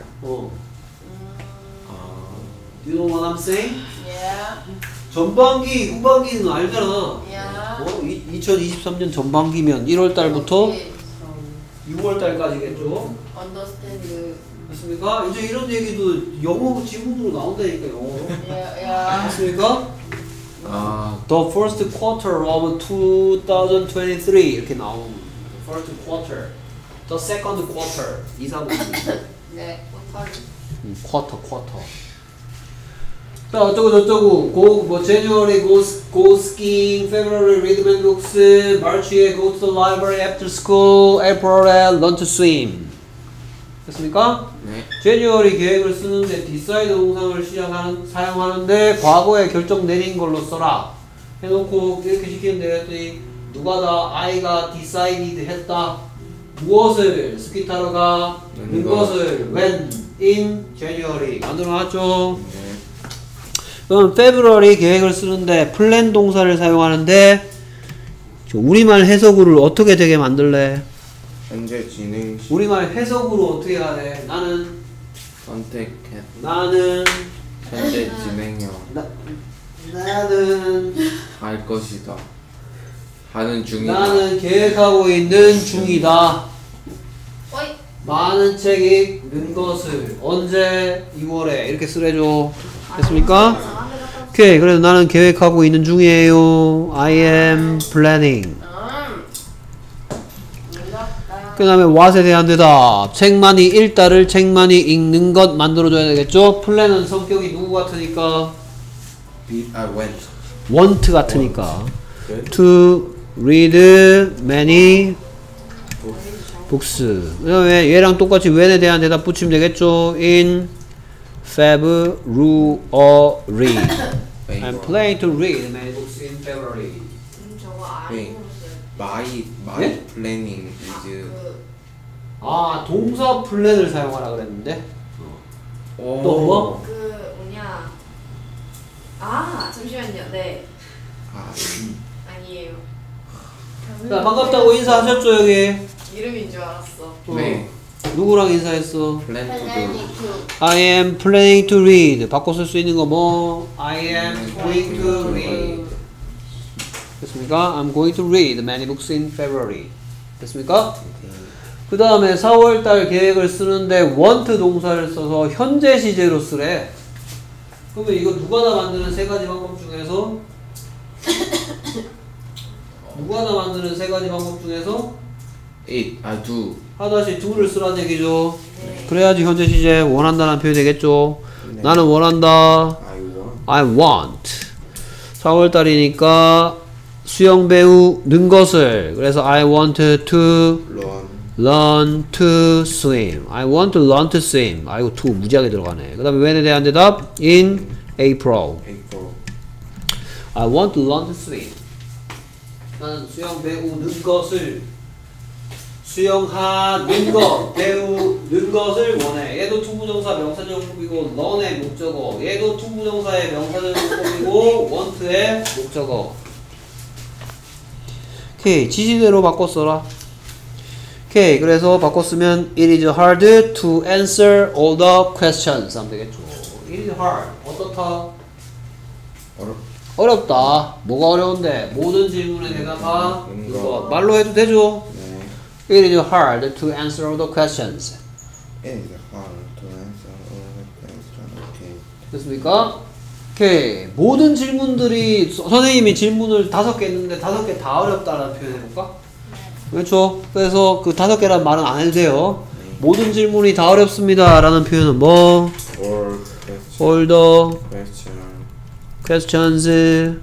아 Do you know what I'm saying? 예. 전반기, 후반기는 알잖아. 예. 2023년 전반기면 1월달부터 6월달까지겠죠. 언더스탠드. 맞습니까? 이제 이런 얘기도 영어 지문으로 나온다니까, 영어로. 예. 맞습니까? 아 The first quarter of 2023 이렇게 나오는 first quarter, the second quarter 2, 3분기 네. 오타리. quarter. 자, 어쩌고 저쩌고 뭐 January go skiing, February read man books, March에 go to the library after school, April에 learn to swim. 됐습니까? 네 January 계획을 쓰는데 decide 동상을 사용하는데 과거에 결정 내린 걸로 써라 해놓고 이렇게 시키는데 그랬더니 누가 다 I가 decided 했다. 무엇을 스키 타러 가는 것을 when in January 만들어놨죠. 네. 그럼 February 계획을 쓰는데 plan 동사를 사용하는데 우리말 해석으를 어떻게 되게 만들래? 현재 진행 시 우리말 해석으로 어떻게 해야 돼? 나는 현재 진행형 나는 할 것이다 하는 중이다 나는 계획하고 있는 중이다. 어이. 많은 책이 는 것을 언제 2월에 이렇게 쓰래줘. 됐습니까? 오케이. 그래서 나는 계획하고 있는 중이에요. I am planning. 그 다음에 what에 대한 대답. 책 많이 읽다를 책 많이 읽는 것 만들어줘야 되겠죠? 플랜은 성격이 누구 같으니까? want 같으니까. to read many books. 그 다음에 얘랑 똑같이 when에 대한 대답 붙이면 되겠죠? in February. I'm planning to read many books in February. 저거 알고 네. 있어요. my 네? planning is 아, 동사 플랜을 사용하라 그랬는데. 또 뭐? 그 뭐냐. 아 잠시만요. 네. 아, 아니에요. 자, 반갑다고 인사하셨죠, 여기? 이름인 줄 알았어. 네 누구랑 인사했어? Plan to do. 플래닝 투. I am planning to read. 바꿔 쓸 수 있는 거 뭐? I am going to read. 됐습니까? I'm going to read many books in February. 됐습니까? 그 다음에 4월달 계획을 쓰는데 want 동사를 써서 현재 시제로 쓰래. 그러면 이거 누가 다 만드는 세 가지 방법 중에서 누가 다 만드는 세 가지 방법 중에서 It. I do. 하다시 do를 쓰라는 얘기죠. 네. 그래야지 현재 시제 원한다는 표현이 되겠죠. 네. 나는 원한다. I want. I want. 4월달이니까 수영 배우는 것을. 그래서 I want to learn to swim. I want to learn to swim. 아이고 to 무지하게 들어가네. 그 다음에 when에 대한 대답 in April. April. I want to learn to swim. 나는 수영 배우는 것을 수영하는 것, 배우는 것을 원해. 얘도 투부정사 명사절문법이고 learn의 목적어. 얘도 투부정사의 명사절문법이고 want의 목적어. 오케이, 지시대로 바꿔 써라. 오케이, 그래서 바꿔 쓰면 it is hard to answer all the questions 하면 되겠죠. It is hard. 어떻다? 어렵다. 뭐가 어려운데? 모든 질문에 대답하는 것. 말로 해도 되죠? 네. It is hard to answer all the questions. It is hard to answer all the questions. Okay. 됐습니까? 오케이. 모든 질문들이 선생님이 질문을 5개 했는데 5개 다 어렵다라는 표현 해볼까? 그렇죠? 그래서 그 5개란 말은 안 해도 돼요. 모든 질문이 다 어렵습니다 라는 표현은 뭐? All the questions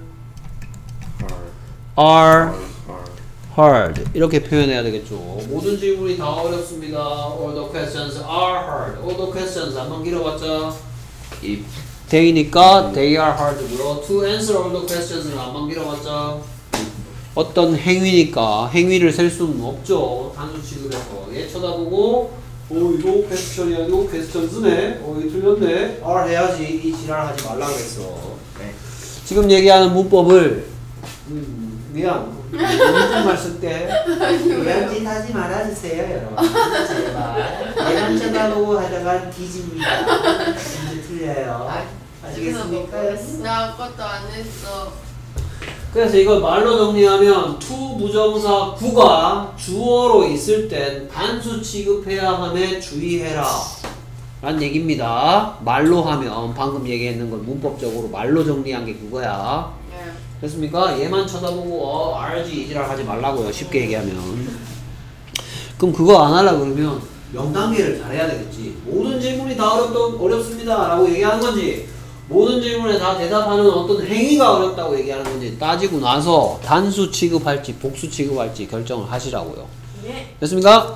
are hard. 이렇게 표현해야 되겠죠. 모든 질문이 다 어렵습니다. All the questions are hard. All the questions 한번 길어봤자 If. they니까 they are hard고요. To answer all the questions는 한번 길어봤자 어떤 행위니까 행위를 셀 수는 없죠. 단수 취급해서 얘 쳐다보고 이거 퀘스천이 아니고 퀘스천스네. 이거 틀렸네. R 해야지. 이 지랄 하지 말라 그랬어. 네. 지금 얘기하는 문법을 미안. 문법만 쓸 때 이런 짓 하지 말아주세요 여러분. 제발. 얘만 쳐다보고 하다가 뒤집니다. 진짜 틀려요. 아시겠습니까? 나 아무것도 안 했어. 그래서 이걸 말로 정리하면 to 부정사 구가 주어로 있을 땐 단수 취급해야 함에 주의해라 라는 얘기입니다. 말로 하면 방금 얘기했는 걸 문법적으로 말로 정리한 게 그거야. 네. 됐습니까? 얘만 쳐다보고 알지 이지랄 하지 말라고요. 쉽게 얘기하면. 그럼 그거 안 하려고 그러면 명단계를 잘해야 되겠지. 모든 질문이 다 어렵습니다 라고 얘기하는 건지 모든 질문에 다 대답하는 어떤 행위가 어렵다고 얘기하는 건지 따지고 나서 단수 취급할지 복수 취급할지 결정을 하시라고요. 네. 됐습니까?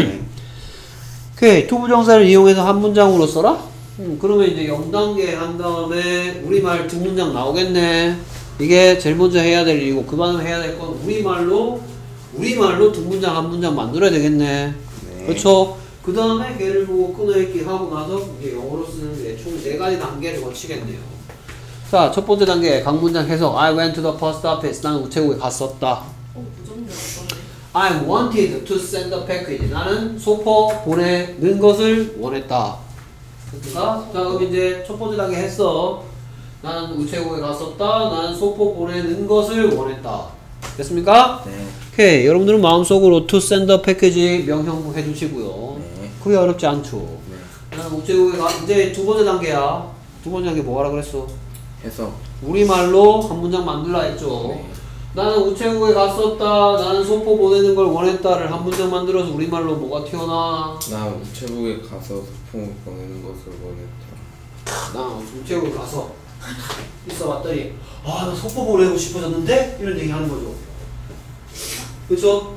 오케이. 투부정사를 이용해서 한 문장으로 써라? 그러면 이제 0단계 한 다음에 우리말 두 문장 나오겠네. 이게 제일 먼저 해야 될 일이고 그 다음에 해야 될 건 우리말로 두 문장 한 문장 만들어야 되겠네. 네. 그렇죠? 그 다음에 걔를 보고 끊어읽기 하고 나서 이제 영어로 쓰는 게 총 4가지 단계를 거치겠네요. 자, 첫 번째 단계 각 문장 해석. I went to the post office. 나는 우체국에 갔었다. 무전기 어떤데? I wanted to send a package. 나는 소포 보내는 것을 원했다. 됐습니까? 자, 그럼 이제 첫 번째 단계 했어. 나는 우체국에 갔었다. 나는 소포 보내는 것을 원했다. 됐습니까? 네. 오케이. 여러분들은 마음속으로 to send a package 명형부 해주시고요. 네. 그게 어렵지 않죠. 네. 나는 우체국에 이제 두 번째 단계야. 두 번째 단계 뭐 하라 그랬어? 해석. 우리말로 한 문장 만들라 했죠. 네. 나는 우체국에 갔었다. 나는 소포 보내는 걸 원했다를 한 문장 만들어서 우리말로 뭐가 튀어나와? 나 우체국에 가서 소풍을 보내는 것을 원했다. 나 우체국에 가서 있어 봤더니 나 소포 보내고 싶어졌는데? 이런 얘기 하는 거죠. 그쵸?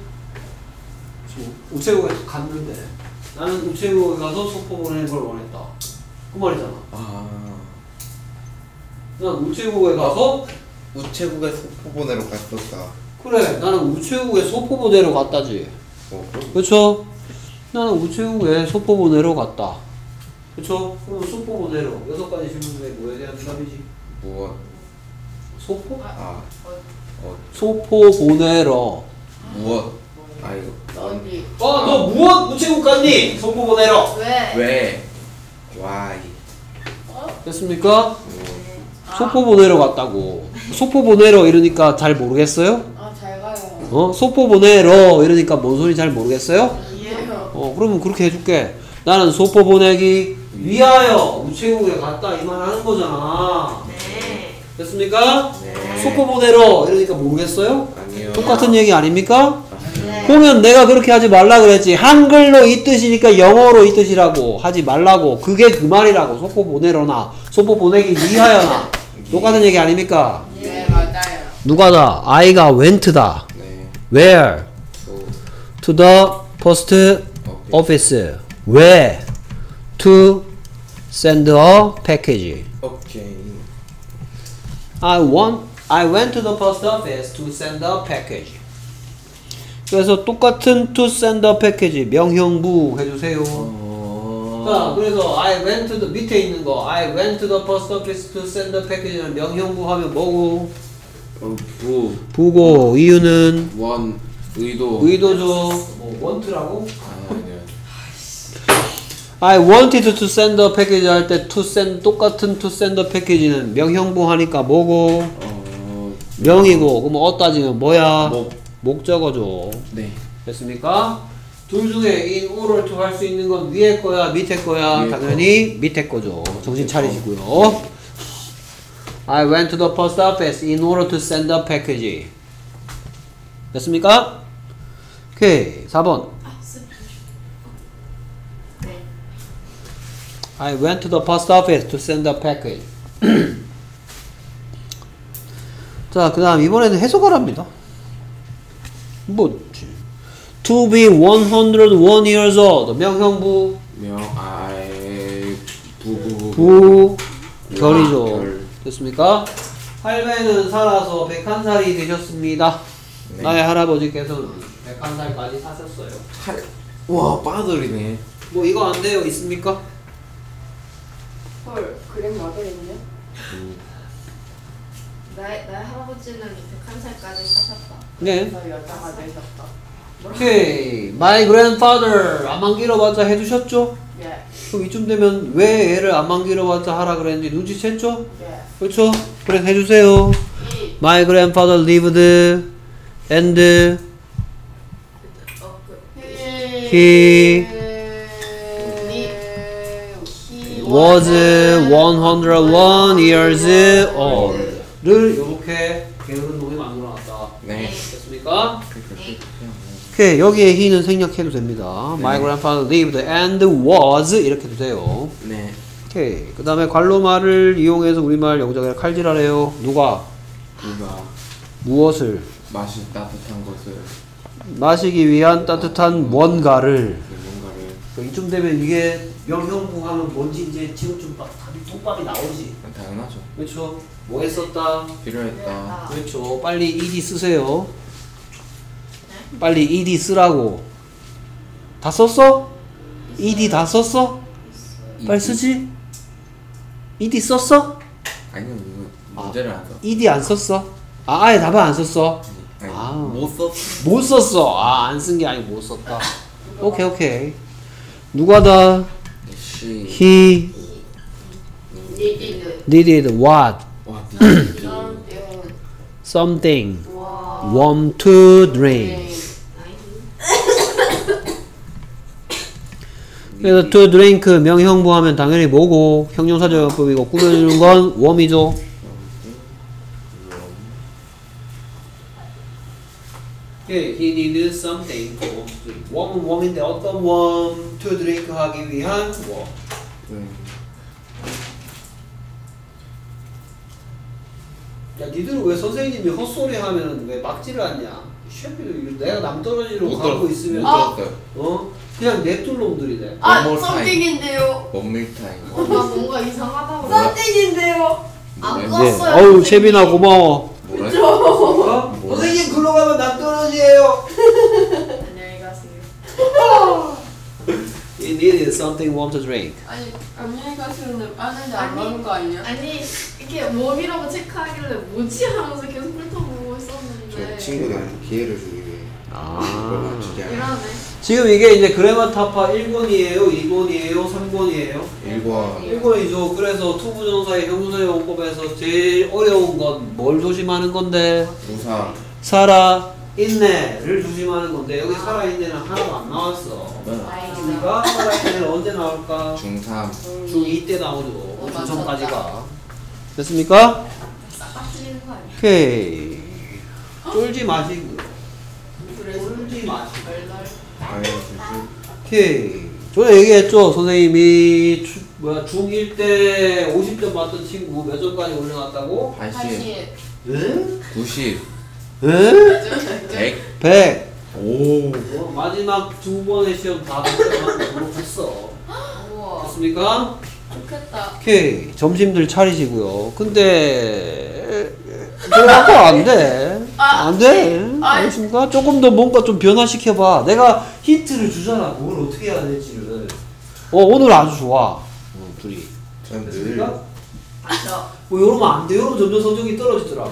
우체국에 갔는데 나는 우체국에 가서 소포 보내는 걸 원했다. 그 말이잖아. 난 우체국에 가서 우체국에 소포 보내러 갔었다. 그래 나는 우체국에 소포 보내러 갔다지. 그쵸? 나는 우체국에 소포 보내러 갔다. 그쵸? 그럼 소포 보내러 6가지 질문에 뭐에 대한 대답이지? 무엇? 소포? 아. 소포 보내러 무엇? 이거 어디? 너 무엇 우체국 갔니? 속보 보내러. 왜? 왜? Why? 됐습니까? 속보 보내러 갔다고. 속보 보내러 이러니까 잘 모르겠어요? 잘 가요. 속보 보내러 이러니까 뭔 소리 잘 모르겠어요? 이해요. 그러면 그렇게 해줄게. 나는 속보 보내기 위하여 우체국에 갔다 이 말 하는 거잖아. 네. 됐습니까? 네. 속보 보내러 이러니까 모르겠어요? 아니요. 똑같은 얘기 아닙니까? 네. 보면 내가 그렇게 하지 말라 그랬지. 한글로 이 뜻이니까 영어로 이 뜻이라고 하지 말라고. 그게 그 말이라고. 속보 보내러나 속보 보내기 위하여나 똑같은 얘기 아닙니까? 네, 맞아요. 누가다? I가 went다. 네. Where? To To the post office. 왜? To send a package. Okay. I went to the post office to send a package. 그래서 똑같은 to send a package 명형부 해주세요. 자, 그래서 I went to the 밑에 있는 거 I went to the post office to send a package는 명형부 하면 뭐고? 부고 이유는 원 의도. 의도죠. 뭐 want라고? 아니요. I wanted to send a package 할 때 to send 똑같은 to send a package는 명형부 하니까 뭐고? 명이고 그럼 따지면 뭐야? 목적어죠. 네. 됐습니까? 둘 중에 in order to 할 수 있는 건 위에 거야 밑에 거야? 위에 당연히 밑에 거죠. 정신 차리시고요. I went to the post office in order to send a package. 됐습니까? 오케이 4번 네. I went to the post office to send a package. 자, 그 다음 이번에는 해석하랍니다. 뭐 to be 101 years old 명형부 부결이죠. 결. 됐습니까? 할배는 살아서 101살이 되셨습니다. 네. 나의 할아버지께서는 101살까지 사셨어요. 와 빠들이네. 뭐 이거 안 돼요? 있습니까? 헐, 그림 맞아있네. 나의 할아버지는 101살까지 사셨다. 네. 그래서 여자가 되셨다. 오케이. My grandfather 안만 길어봤자 해주셨죠? 예. 그럼 이쯤 되면 왜 애를 안만 길어봤자 하라 그랬는지 눈치챘죠? 예. 그렇죠? 그래서 해주세요. My grandfather lived and he was 101 years old 를 이렇게 게으른 놈이 만들어놨다. 네. 됐습니까? 오케이. 여기에 he는 생략해도 됩니다. My grandfather lived and was 이렇게 해도 돼요. 네. 오케이. 그 다음에 관로말을 이용해서 우리말 영작에 칼질하래요. 누가? 무엇을? 맛이 따뜻한 것을. 마시기 위한 따뜻한 뭔가를. 뭔가를. 이쯤 되면 이게 명형부 하면 뭔지 이제 지금쯤 답이 톱밥이 나오지. 당연하죠. 그렇죠. 뭐 했었다? 필요했다. 그렇죠. 빨리 ed 쓰세요. 빨리 ed 쓰라고. 다 썼어? ed 다 썼어? 빨리 쓰지? ed 썼어? 아니요 이거 문제를 안 써. ed 안 썼어? 아예 답을 안 썼어? 아니, 아. 못 썼. 못 썼어. 안 쓴 게 아니고 못 썼다. 오케이. 누가다? 시. He needed what? 와. Something warm to drink. 그래서 to drink 명형부 하면 당연히 뭐고 형용사적용법이고 꾸며주는 건 warm이죠. He needed something to warm to drink. warm은 warm인데 어떤 warm to drink 하기 위한 warm. 야, 니들은 왜 선생님이 헛소리 하면 왜 막지를 않냐? 쉐피도 내가 남떨어지로 가고 있으면 그냥 냅둘 놈들이네. 썸띵인데요. 원밀타임. 뭔가 이상하다고. 썸띵인데요. 안 네. 껐어요. 어우, 채빈아 고마워. 뭐라? 선생님 글로 가면 남떨어지예요. 안녕히 가세요. He needed something warm to drink. 아니 안녕히 가시는데 안는데 안 가는 거 아니야? 아니 이렇게 웜이라고 체크하길래 뭐지 하면서 계속 훑어보고 저 있었는데. 친구들한테 기회를 주기 위해. 이걸 맞추게 하네. 이러네. 지금 이게 이제 그래마타파 1번이에요? 2번이에요? 3번이에요? 1번 1번이죠. 그래서 투부정사의 형용사의 원법에서 제일 어려운 건 뭘 조심하는 건데? 부사 살아있네를 조심하는 건데 여기 살아있네는 하나도 안 나왔어. 그러니까 살아있네는 언제 나올까? 중3 중2 때 나오죠. 맞아, 중3까지가. 됐습니까? 싹 빠뜨리는 거 아니야? 오케이. 쫄지 마시고요. 그래서 쫄지 마시고. 널널. 당연히 오케이. 전에 얘기했죠. 선생님이 중1 때 50점 받던 친구 몇 점까지 올려놨다고? 80 80. 응? 90 응? 100 100. 오 마지막 두 번의 시험 다 100점 등록했어. 우와. 됐습니까? 좋겠다. 오케이. 점심들 차리시고요. 근데 그래갖고 안 돼. 안 돼. 알겠습니까? 조금 더 뭔가 좀 변화시켜봐. 내가 힌트를 주잖아. 뭘 어떻게 해야 될지를. 오늘 아주 좋아. 둘이. 전 늘 됐습니까? 저. 뭐 이러면 안 돼. 이러면 점점 성적이 떨어지더라고.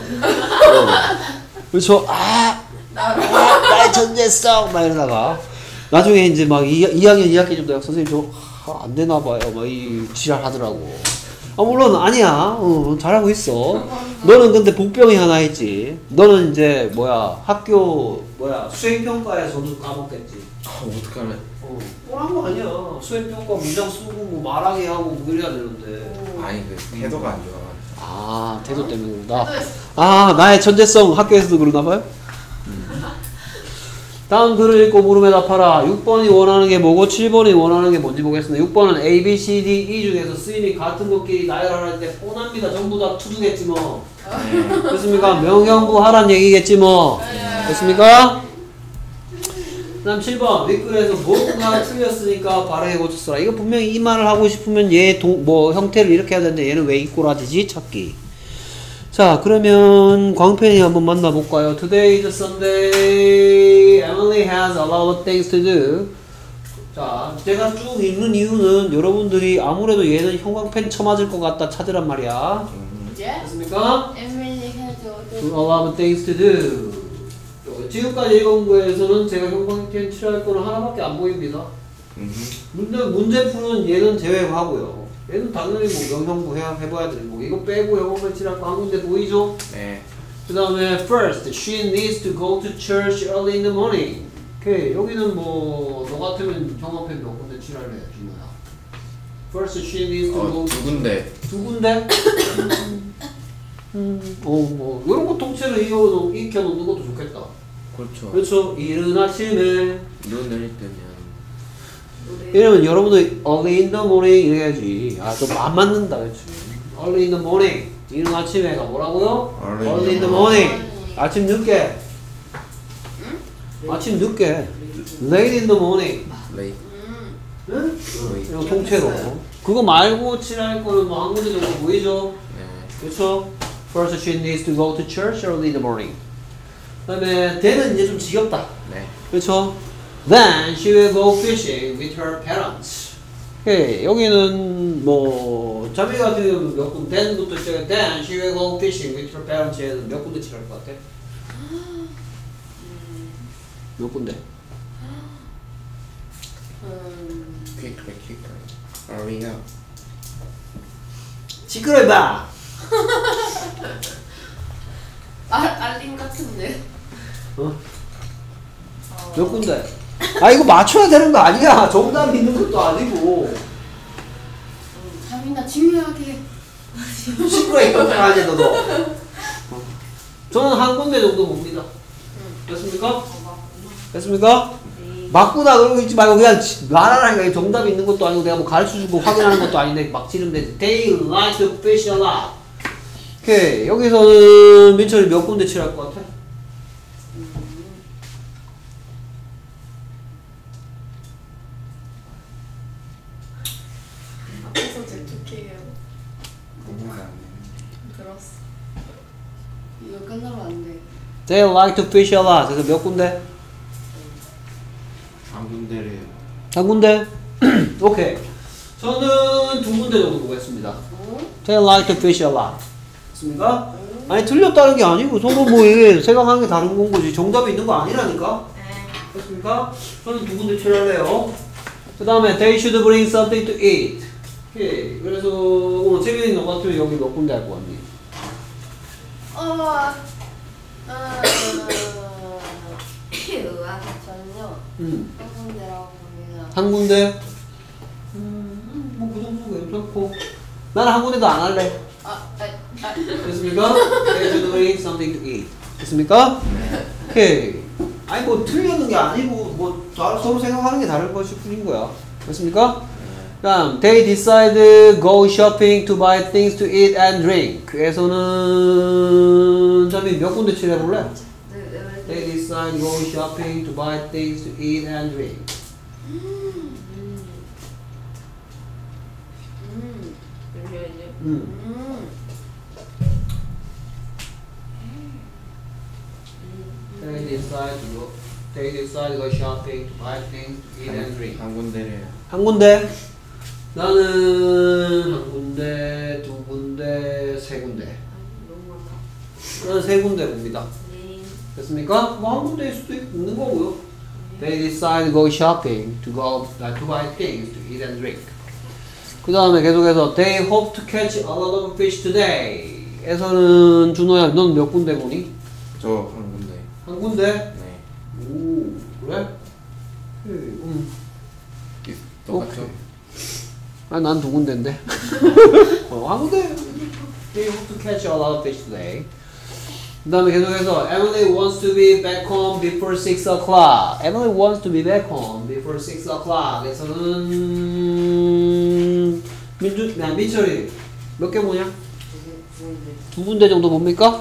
그렇죠. 나의 천재성 막 이러다가 나중에 이제 막 2학년 2학기 좀 선생님 안 되나 봐요. 막 이 지랄 하더라고. 물론 아니야. 잘하고 있어. 너는 근데 복병이 하나 있지. 너는 이제 학교 수행평가에 점수 까먹겠지. 어떡하면 뻔한 거 아니야. 수행평가 문장 쓰고 뭐 말하게 하고 뭐 이래야 되는데. 아니 그 태도가 안 좋아 태도 때문에 그런다. 나의 천재성 학교에서도 그러나 봐요? 다음 글을 읽고 물음에 답하라. 6번이 원하는 게 뭐고 7번이 원하는 게 뭔지 보겠습니다. 6번은 A, B, C, D, E 중에서 쓰임이 같은 것끼리 나열하라 때 뻔합니다. 전부 다 투두겠지 뭐. 됐습니까? 명형부 하란 얘기겠지 뭐. 됐습니까? 그 다음 7번 윗글에서 뭔가 틀렸으니까 바르게 고쳤어라. 이거 분명히 이 말을 하고 싶으면 얘 형태를 이렇게 해야 되는데 얘는 왜 이꼬라지지? 찾기. 자, 그러면 광팬이 한번 만나볼까요? Today is Sunday. Emily has a lot of things to do. 자, 제가 쭉 읽는 이유는 여러분들이 아무래도 얘는 형광펜 쳐맞을 것 같다 찾으란 말이야. 예? 됐습니까? 에밀리 해줘. A lot of things to do. 지금까지 읽은 거에서는 제가 형광펜 칠할 거는 하나밖에 안 보입니다. 문제 푸는 얘는 제외하고요. 얘는 당연히 뭐 명형부 해봐야 되고 이거 빼고 형광펜 칠할 거 한 군데 보이죠? 네 그 다음에 first, she needs to go to church early in the morning. 오케이, 여기는 뭐 너 같으면 형광펜 몇 군데 칠할래? 준호야. First, she needs to go 두 군데 두 군데? 뭐 이런 거 통째로 익혀놓는 것도 좋겠다. 그렇죠 그렇죠. 이른 아침에 눈 내릴 때면 이러면 여러분들 early in the morning 이래야지. 좀 안 맞는다. 그렇지. early in the morning 이른 아침에가 뭐라고요? early in the morning. 아침 늦게. 아침 늦게. late in the morning. 레이 응? 이거 통째로. 그거 말고 칠할 거는 뭐 한 군데 정도 보이죠? 네 그렇죠? First, she needs to go to church early in the morning. 그다음에 then은 이제 좀 지겹다. 네 그렇죠? Then she will go fishing with her parents. 오케이, 여기는 뭐 자비 같은 경우는 몇 군데 then부터 시작해. Then she will go fishing with her parents. 얘는 몇 군데 칠할 것 같아? 몇 군데? quick hurry up 시끄러워봐. 알림 같은데. 몇 군데? 이거 맞춰야 되는 거 아니야. 정답 있는 것도 아니고. 자민아 중요하게. 시끄러워 아니야 너도. 저는 한 군데 정도 봅니다. 됐습니까? 됐습니까? 맞구나 그러고 있지 말고 그냥 말하라니까. 정답이 있는 것도 아니고 내가 뭐 가르쳐주고 확인하는 것도 아닌데 막 지르면 되지. They like to fish a lot. 오케이, 여기서는 민철이 몇 군데 칠할 것 같아? 앞에서 재촉해요. 공부가 안 들었어. 이거 끝나면 안 돼. They like to fish a lot. 그래서 몇 군데? 한 군데래요 한 군데? 오케이. 저는 두 군데 정도 보겠습니다. They like to fish a lot. 됐습니까? 아니 틀렸다는 게 아니고 서로 뭐 이게 생각하는 게 다른 건 거지. 정답이 있는 거 아니라니까. 됐습니까? 저는 두 군데 칠할래요. 그 다음에 they should bring something to eat. 오케이. 그래서 재민이 너 같으면 여기 몇 군데 할 거 같니? 저는요. 한 군데라고 봅니다. 한 군데? 뭐 그 정도 괜찮고. 나는 한 군데도 안 할래. 됐습니까? They should bring something to eat. 됐습니까? 오케이. 아니 뭐 틀리는 게 아니고 뭐 서로 생각하는 게 다른 것일 뿐인 거야. 됐습니까? 다음 they decide go shopping to buy things to eat and drink. 에서는 잠이 몇 군데 칠해 볼래? They decide go shopping to buy things to eat and drink. They decide to go shopping to buy things to eat and drink. 한 군데래요. 한 군데. 나는 한 군데, 두 군데, 세 군데. 나는 세 군데 봅니다. 됐습니까? 뭐 한 군데일 수도 있는 거고요. They decide to go shopping to buy things to eat and drink. 그 다음에 계속해서 They hope to catch a lot of fish today. 에서는 준호야, 넌 몇 군데 보니? 저 한 군데. 한 군데? 네. 오, 그래? 똑같죠? 아, 난 두 군데인데. 한 군데. They hope to catch a lot of fish today. 그 다음에 계속해서 Emily wants to be back home before 6 o'clock. Emily wants to be back home before 6 o'clock. 에서는 민철이 몇 개 보냐? 두 군데 정도 봅니까?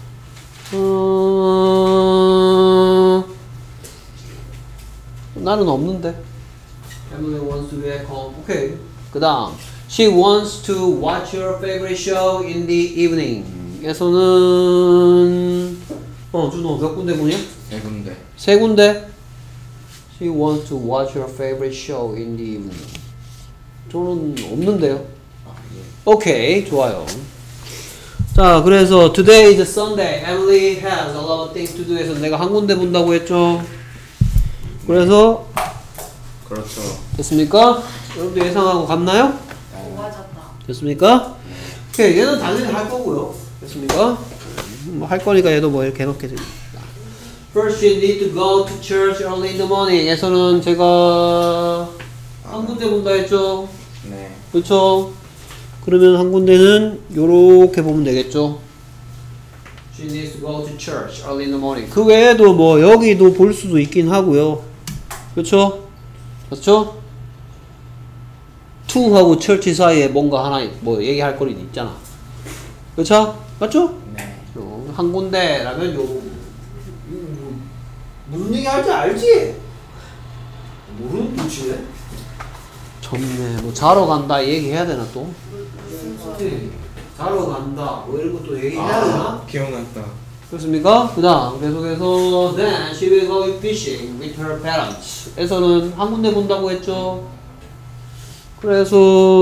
나는 없는데. Emily wants to be back home. 오케이. 그 다음 She wants to watch her favorite show in the evening. 에서는 준호 몇 군데 보냐? 세 군데. 세 군데. She wants to watch her favorite show in the evening. 저는 없는데요. 예. 오케이, 좋아요. 자, 그래서 today is Sunday. Emily has a lot of things to do. 해서 내가 한 군데 본다고 했죠. 그래서 그렇죠. 됐습니까? 여러분들 예상하고 갔나요? 맞았다. 됐습니까? 오케이, 얘는 당연히 할 거고요. 됐습니까? 뭐 할 거니까 얘도 뭐 이렇게 해놓게 됩니다. First, you need to go to church early in the morning. 에서는 제가 한 군데 본다 했죠? 네. 그렇죠? 그러면 한 군데는 요렇게 보면 되겠죠? She needs to go to church early in the morning. 그 외에도 뭐 여기도 볼 수도 있긴 하고요. 그렇죠? 그렇죠? to하고 church 사이에 뭔가 하나 뭐 얘기할 거리는 있잖아. 그렇죠? 맞죠? 네. 한 군데라면 무슨 얘기 할지 알지? 모르는 도치네. 좋네. 뭐 자러 간다 얘기해야 되나 또? 자러 간다 뭐 이런 것도 얘기해야 되나? 기억났다. 그렇습니까? 그 다음 계속해서 Then she will go fishing with her parents. 에서는 한 군데 본다고 했죠. 그래서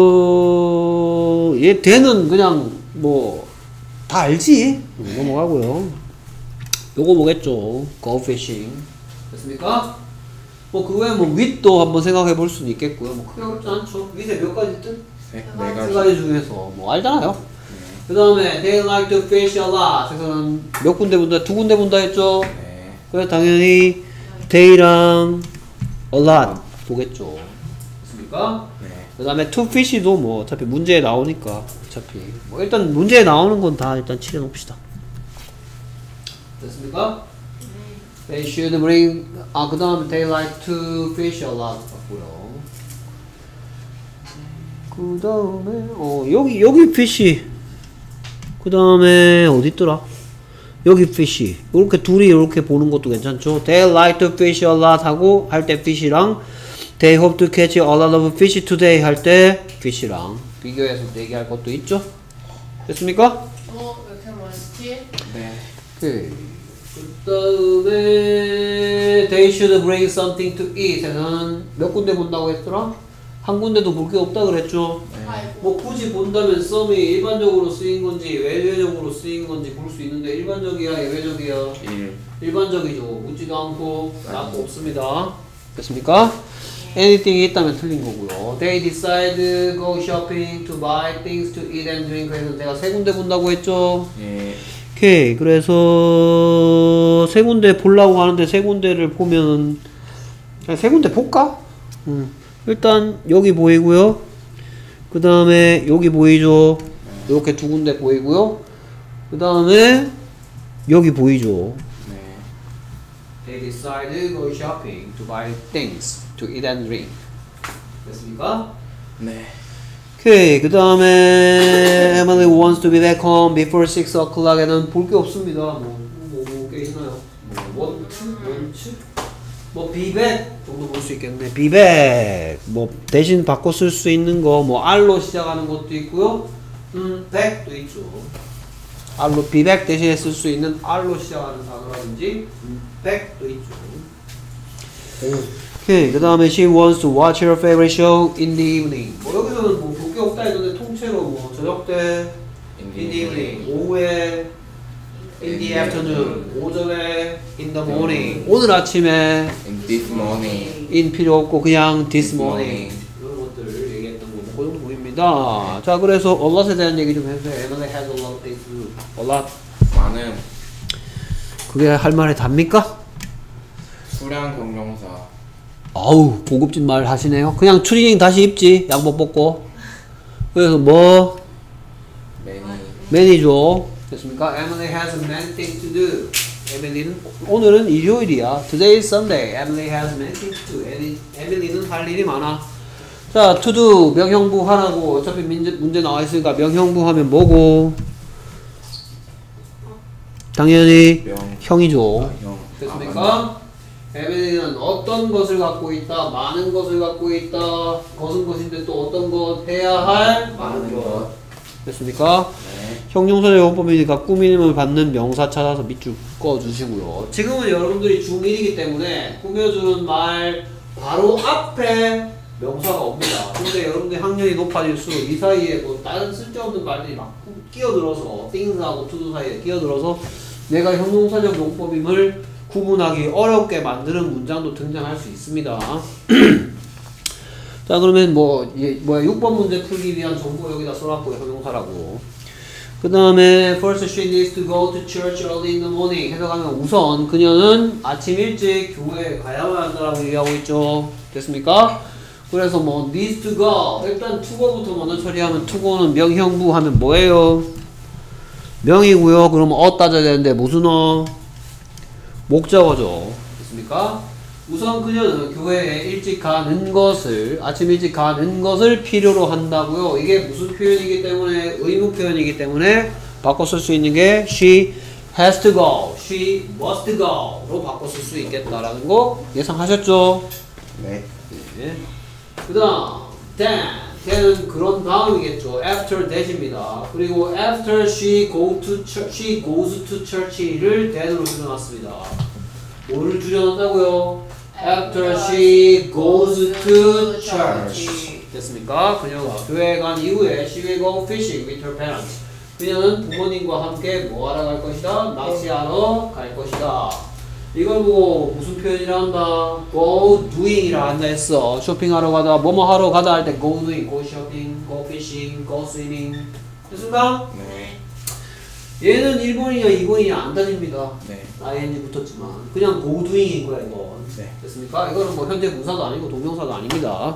얘 대는 그냥 뭐 다 알지? 넘어가고요. 요거 보겠죠. Go fishing. 됐습니까? 뭐 그 외에 뭐 with도 한번 생각해 볼 수는 있겠고요. 뭐 크게 어렵지 않죠. with에 몇 가지 뜻? 네 세 가지. 가지 중에서 뭐 알잖아요. 네. 그 다음에 they like to fish a lot. 그래서는 몇 군데 본다? 두 군데 본다 했죠. 네. 그래서 당연히 they랑 a lot 보겠죠. 됐습니까? 네. 그 다음에 to fish도 뭐 어차피 문제에 나오니까 어차피 뭐 일단 문제에 나오는 건 다 일단 칠해 놓읍시다. 됐습니까? They should bring 그 다음에 they like to fish a lot 같고요. 그 다음에 여기 fish 그 다음에 어디 있더라? 여기 fish 이렇게 둘이 이렇게 보는 것도 괜찮죠? They like to fish a lot 하고 할 때 fish랑 They hope to catch a lot of fish today 할 때 fish랑 비교해서 얘기할 것도 있죠? 됐습니까? 왜 이렇게 많지? 네. 그 다음에 They should bring something to eat 에서는 몇 군데 본다고 했더라? 한 군데도 볼 게 없다 그랬죠. 아이고. 뭐 굳이 본다면 썸이 일반적으로 쓰인 건지 외외적으로 쓰인 건지 볼 수 있는데 일반적이야 예외적이야? 1. 일반적이죠. 묻지도 않고 나고 없습니다. 됐습니까? anything이 있다면 틀린 거고요. They decide go shopping to buy things to eat and drink. 그래서 제가 세 군데 본다고 했죠. 예. 오케이. 그래서 세 군데 보려고 하는데 세 군데를 보면 그냥 세 군데 볼까? 일단 여기 보이고요. 그 다음에 여기 보이죠. 이렇게 두 군데 보이고요. 그 다음에 여기 보이죠. 네. They decide to go shopping to buy things to eat and drink. 됐습니까? 네. 오케이. 그 다음에 Emily wants to be back home before 6 o'clock에는 볼 게 없습니다. 뭐게 있나요? 원츠? 뭐 be back 정도 볼 수 있겠네. be back. 뭐 대신 바꿔 쓸 수 있는 거 뭐 R로 시작하는 것도 있고요. back도 있죠. R로 be back 대신에 쓸 수 있는 R로 시작하는 단어라든지 back도 있죠. 오케이. 그 다음에 she wants to watch her favorite show in the evening. 뭐 여기서는 뭐 볼 게 없다 했는데 통째로 뭐 저녁 때 in the evening, 오후에 in the afternoon, 오전에 in the morning, 오늘 아침에 In this morning. in 필요 없고 그냥 this This morning morning. 이런 것들 얘기했던 거 그 정도 보입니다. 자 그래서 a lot에 대한 얘기 좀 해주세요. Emily has a lot of things to do. a lot. 많은 그게 할 말이 답니까? 수량 경영사. 아우 고급진 말 하시네요. 그냥 추리닝 다시 입지. 양복 벗고. 그래서 뭐 many죠. 됐습니까? Emily has many things to do. 에밀리는 오늘은 일요일이야. Today is Sunday. Emily has many things to do. 에밀리는 할 일이 많아. 자, to do 명형부 하라고. 어차피 문제 나와 있으니까 명형부 하면 뭐고? 당연히 형이죠. 형. 됐습니까? 에밀리는 어떤 것을 갖고 있다, 많은 것을 갖고 있다. 것은 것인데 또 어떤 것 해야 할 많은 것. 됐습니까? 네. 형용사적 용법이니까 꾸미임을 받는 명사 찾아서 밑줄 꺼주시고요. 지금은 여러분들이 중1이기 때문에 꾸며주는 말 바로 앞에 명사가 옵니다. 근데 여러분들 학년이 높아질수록 이 사이에 뭐 다른 쓸데없는 말들이 막 끼어들어서 things하고 to do 사이에 끼어들어서 내가 형용사적 용법임을 구분하기 어렵게 만드는 문장도 등장할 수 있습니다. 자 그러면 뭐 6번 문제 풀기 위한 정보 여기다 써놨고요. 형용사라고. 그 다음에 first she needs to go to church early in the morning 해석하면 우선 그녀는 아침 일찍 교회에 가야만 한다라고 얘기하고 있죠. 됐습니까? 그래서 뭐 needs to go 일단 to go부터 먼저 처리하면 to go는 명형부 하면 뭐예요? 명이고요. 그러면 따져야 되는데 무슨 목적어죠. 됐습니까? 우선 그녀는 교회에 일찍 가는 것을 아침 일찍 가는 것을 필요로 한다고요. 이게 무슨 표현이기 때문에 의무 표현이기 때문에 바꿔 쓸 수 있는 게 she has to go, she must go로 바꿔 쓸 수 있겠다라는 거 예상하셨죠? 네. 네. 그다음 then 걔는 그런 다음이겠죠. after that입니다. 그리고 after she goes to church를 then으로 줄여놨습니다. 뭐를 줄여놨다고요? After she goes to church. 됐습니까? 그녀가 교회에 간 이후에 she will go fishing with her parents. 그녀는 부모님과 함께 뭐 하러 갈 것이다? 낚시하러 갈 것이다. 이걸 보고 무슨 표현이라 한다? go doing이라 한다 했어. 쇼핑하러 가다, 뭐뭐 하러 가다 할 때 go doing, go shopping, go fishing, go swimming. 됐습니까? 네. 얘는 1번이냐 2번이냐 안 따집니다. 네. ing 붙었지만 그냥 go doing인 거야 이거. 네. 됐습니까? 이거는 뭐 현재 분사도 아니고 동명사도 아닙니다.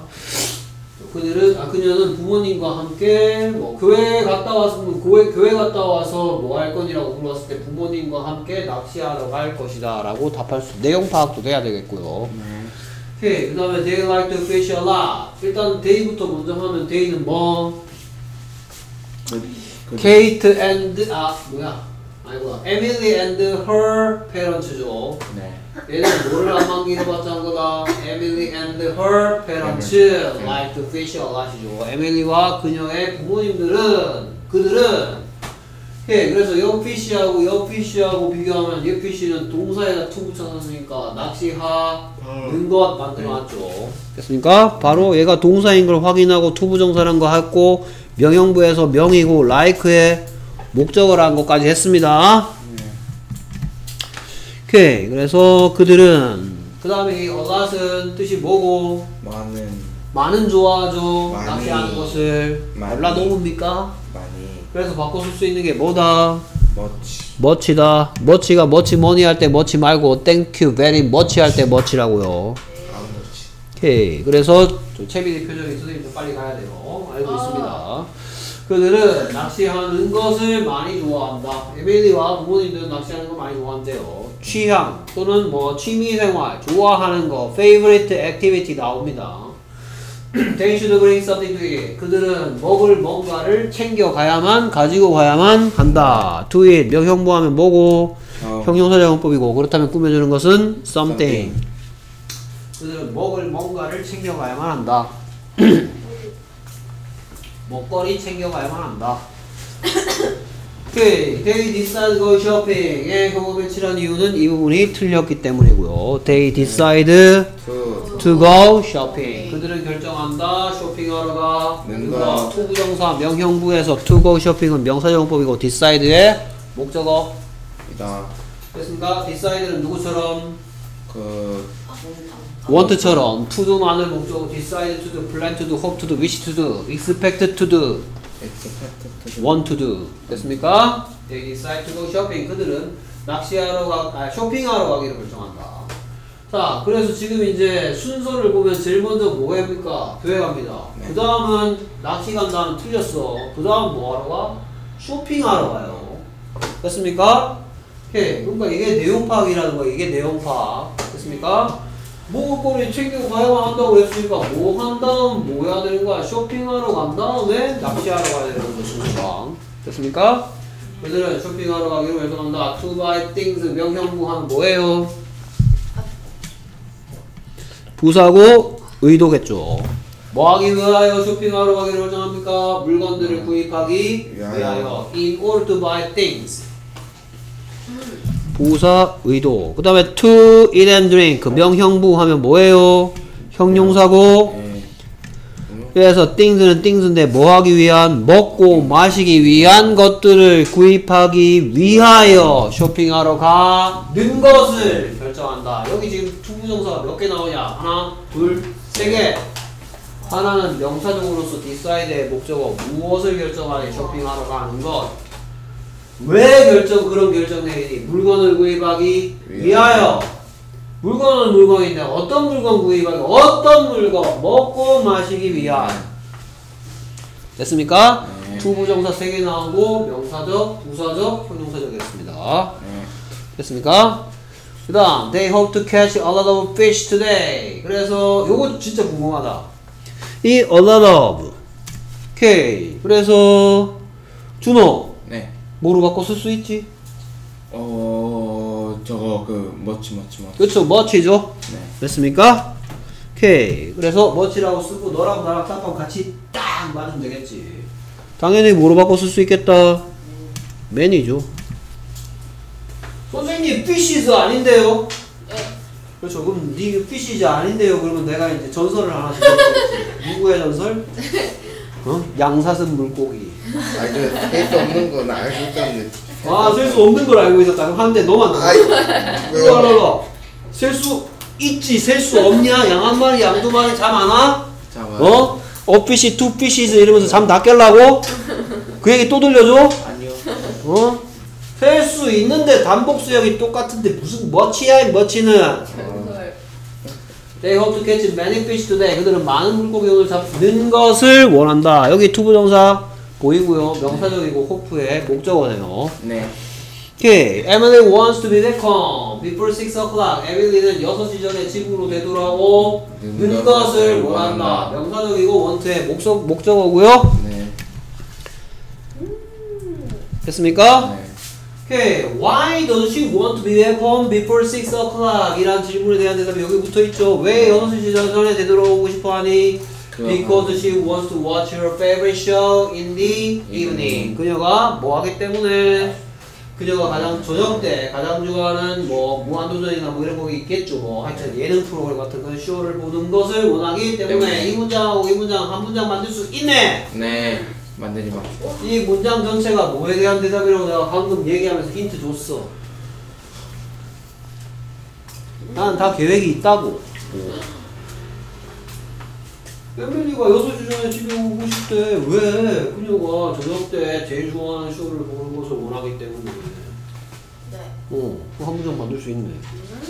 그녀는 부모님과 함께 뭐 교회 갔다 왔으면 교회 갔다 와서 뭐 할 건이라고 물었을 때 부모님과 함께 낚시하러 갈 것이다 라고 답할 수 내용 파악도 돼야 되겠고요. 네. 오케이. 그 다음에 they like to fish a lot. 일단 they부터 먼저 하면 they는 뭐 Kate and Emily and her parents죠. 네. 얘는 뭐를 안 만기해봤자 한 거다. Emily and her parents like to fish a lot이죠. 에밀리와 그녀의 부모님들은 그들은 오케이. 그래서 여 피쉬하고 비교하면 여 피쉬는 동사에다 to 붙여놨으니까 낚시하는 것 만들어놨죠. 됐습니까? 바로 얘가 동사인 걸 확인하고 to 부정사란 거 했고 명형부에서 명이고 like의 목적어를 한 것까지 했습니다. 오케이. 그래서 그들은 그 다음에 이 alot은 뜻이 뭐고? 많은 좋아하죠. 많이. 낚시하는 것을 많이. 얼라동입니까? 많이. 그래서 바꿔 쓸 수 있는 게 뭐다? 멋지. 멋지다. 멋지가 멋지 머니 할 때 멋지 말고 thank you very much 할 때 멋지라고요. 아무렇지. 오케이. 그래서 채빈이 표정이 선생님 좀 빨리 가야 돼요. 알고 있습니다. 그들은 낚시하는 것을 많이 좋아한다. 에밀리와 부모님들은 낚시하는 거 많이 좋아한대요. 취향 또는 뭐 취미생활 좋아하는 거 favorite activity 나옵니다. They should bring something to eat. 그들은 먹을 뭔가를 챙겨가야만 가지고 가야만 한다. To eat 명형부하면 뭐고? 형용사적용법이고 그렇다면 꾸며주는 것은 something. 그들은 먹을 뭔가를 챙겨가야만 한다. 먹거리 챙겨가야만 한다. 오케이. They decide to go shopping의 경험을 칠한 이유는 이 부분이 틀렸기 때문이고요. They decide to go shopping. 그들은 결정한다. 쇼핑하러 가는다. to 부정사 명형부에서 to go shopping은 명사적용법이고 decide의 목적어. 됐습니까? decide는 누구처럼? want처럼 to do만을 목적어 decide to do, plan to do, hope to do, wish to do, expect to do, want to do. 됐습니까? They decide to go shopping. 그들은 쇼핑하러 가기로 결정한다. 자, 그래서 지금 이제 순서를 보면 제일 먼저 뭐 해볼까? 교회 갑니다. 그 다음은 낚시 간다면 틀렸어. 그 다음 뭐 하러 가? 쇼핑하러 가요. 됐습니까? 오케이. 그러니까 이게 내용 파악이라는 거야. 이게 내용 파악. 됐습니까? 먹을거리 챙기고 가야만 한다고 그랬으니까 뭐 한 다음 뭐 해야 되는 거야? 쇼핑하러 간 다음에 낚시하러 가야 되는 거죠. 순서상. 됐습니까? 그들은 쇼핑하러 가기로 결정한다. To buy things 명형부 하면 뭐예요? 부사고 의도겠죠. 뭐 하기 위하여 쇼핑하러 가기로 결정합니까? 물건들을 구입하기 위하여. In order to buy things. 부사 의도. 그 다음에 to eat and drink 명형부 하면 뭐예요? 형용사고. 그래서 things는 things인데 뭐 하기 위한? 먹고 마시기 위한 것들을 구입하기 위하여 쇼핑하러 가는 것을 결정한다. 여기 지금 투부정사가 몇 개 나오냐? 하나, 둘, 세 개. 하나는 명사적으로서 decide의 목적어 무엇을 결정하니 쇼핑하러 가는 것. 왜 그런 결정 내리니? 물건을 구입하기 위하여. 물건은 물건인데 어떤 물건 구입하기? 어떤 물건? 먹고 마시기 위한. 됐습니까? 투부정사 3개 나오고 명사적, 부사적, 형용사적이었습니다. 됐습니까? 그 다음 They hope to catch a lot of fish today. 그래서 요거 진짜 궁금하다. 이 a lot of 오케이. 그래서 준호 뭐로 바꿔 쓸 수 있지? 저거 멋지. 그렇죠. 멋지죠? 네. 됐습니까? 오케이. 그래서 멋지라고 쓰고 너랑 나랑 짝꿍 같이 딱 맞으면 되겠지. 당연히 뭐로 바꿔 쓸 수 있겠다. man이죠. 선생님 fishes 아닌데요? 그렇죠. 그럼 네 fishes 아닌데요? 그러면 내가 이제 전설을 하나 드리겠지. 누구의 전설? 양사슴 물고기. 셀 수 없는 건 알고 있었는데. 셀 수 없는 걸 알고 있었다. 그럼 하는데 너만 너. 셀 수 있지. 셀 수 없냐? 양 한 마리, 양 두 마리 잠 안 와? 어피시, 투피시스 이러면서 잠 다 깰라고? 그 얘기 또 들려줘? 아니요. 셀 수 있는데 단복 수역이 똑같은데 무슨 멋이야, 이 멋이는? They hope to catch many fish today. 그들은 많은 물고기 오늘 잡는 것을 원한다. 여기 투부정사 보이고요. 명사적이고 호프의 목적어네요. 네. 오케이. Emily wants to be back home before 6 o'clock. 에밀리는 6시 전에 집으로 되돌아오는 것을 원한다. 명사적이고 원트의 목적어고요. 네. 됐습니까? 네. 오케이. Why does she want to be back home before 6 o'clock? 이란 질문에 대한 대답이 여기 붙어있죠. 왜 6시 전에 되돌아오고 싶어 하니? Because she wants to watch her favorite show in the evening. 그녀가 뭐 하기 때문에? 그녀가 가장 저녁 때 가장 좋아하는 뭐 무한도전이나 뭐 이런 거 있겠죠. 뭐 하여튼 예능 프로그램 같은 그런 쇼를 보는 것을 원하기 때문에 이 문장하고 이 문장 한 문장 만들 수 있네. 네. 만들지 마. 이 문장 전체가 뭐에 대한 대답이라고 내가 방금 얘기하면서 힌트 줬어. 난 다 계획이 있다고. 에밀리가 6시 전에 집에 오고 싶대. 왜? 그녀가 저녁 때 제일 좋아하는 쇼를 보는 것을 원하기 때문에. 네. 한 문장 만들 수 있네.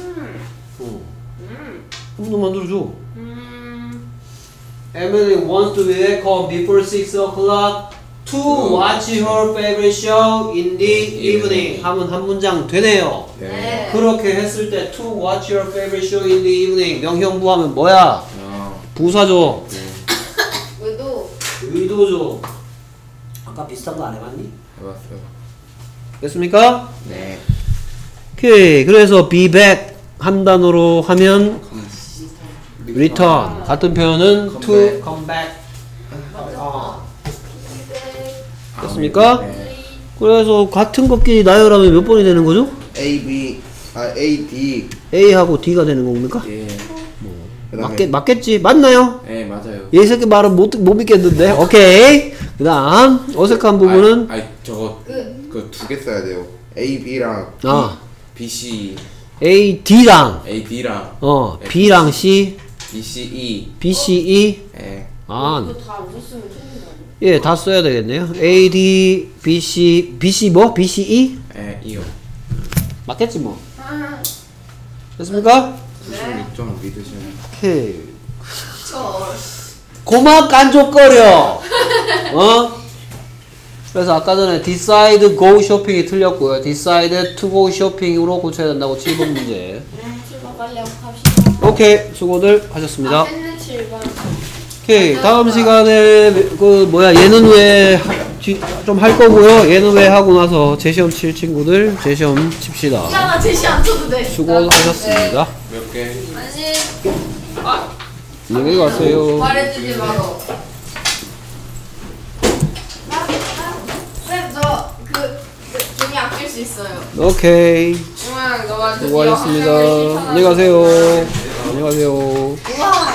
한 문장 만들어줘. Emily wants to wake up before 6 o'clock to watch her favorite show in the evening. 하면 한 문장 되네요. 네. 그렇게 했을 때 to watch your favorite show in the evening 명형부 하면 뭐야? 부사죠. 의도. 의도죠. 아까 비슷한 거 안 해봤니? 해봤어요. 됐습니까? 네. 오케이. 그래서 be back 한 단어로 하면 return. 같은 표현은 to come back. 됐습니까? 네. 그래서 같은 것끼리 나열하면 몇 번이 되는 거죠? A, B, A, D. A하고 D가 되는 겁니까? 예. 그다음에 맞겠지? 맞나요? 네, 맞아요. 얘 새끼 말은 못 믿겠는데. 오케이. 그 다음 어색한 부분은 저거 그 두 개 써야 돼요. A, B랑 B, C. A, D랑 A, D랑 B랑 C, B, C, E. B, C, E. 예. 이거 다안 썼으면 틀린 거 아니야? 예, 다 써야 되겠네요. A, D, B, C, B, C 뭐? B, C, E? 예, 이요. 맞겠지 뭐. 됐습니까? 네. 좀 믿으시면. 오케이. 저. 고막 깐족거려. 그래서 아까 전에 decide go shopping이 틀렸고요. decide to go shopping으로 고쳐야 된다고 7번 문제. 출발 빨리 하고 갑시다. 오케이, 수고들 하셨습니다. 앞에는 7번. 오케이, 다음 시간에 그 뭐야 얘는 왜 좀 할 거고요. 얘는 왜 하고 나서 재시험 칠 친구들 재시험 칩시다. 야, 나 제시 안 쳐도 돼. 수고하셨습니다. 몇 개? 아니, 안녕히 가세요. 말해주지 마로. 쌤, 돈이 아낄 수 있어요. 오케이, 너가 수고하셨습니다. 안녕히 가세요. 안녕히 가세요. 우와.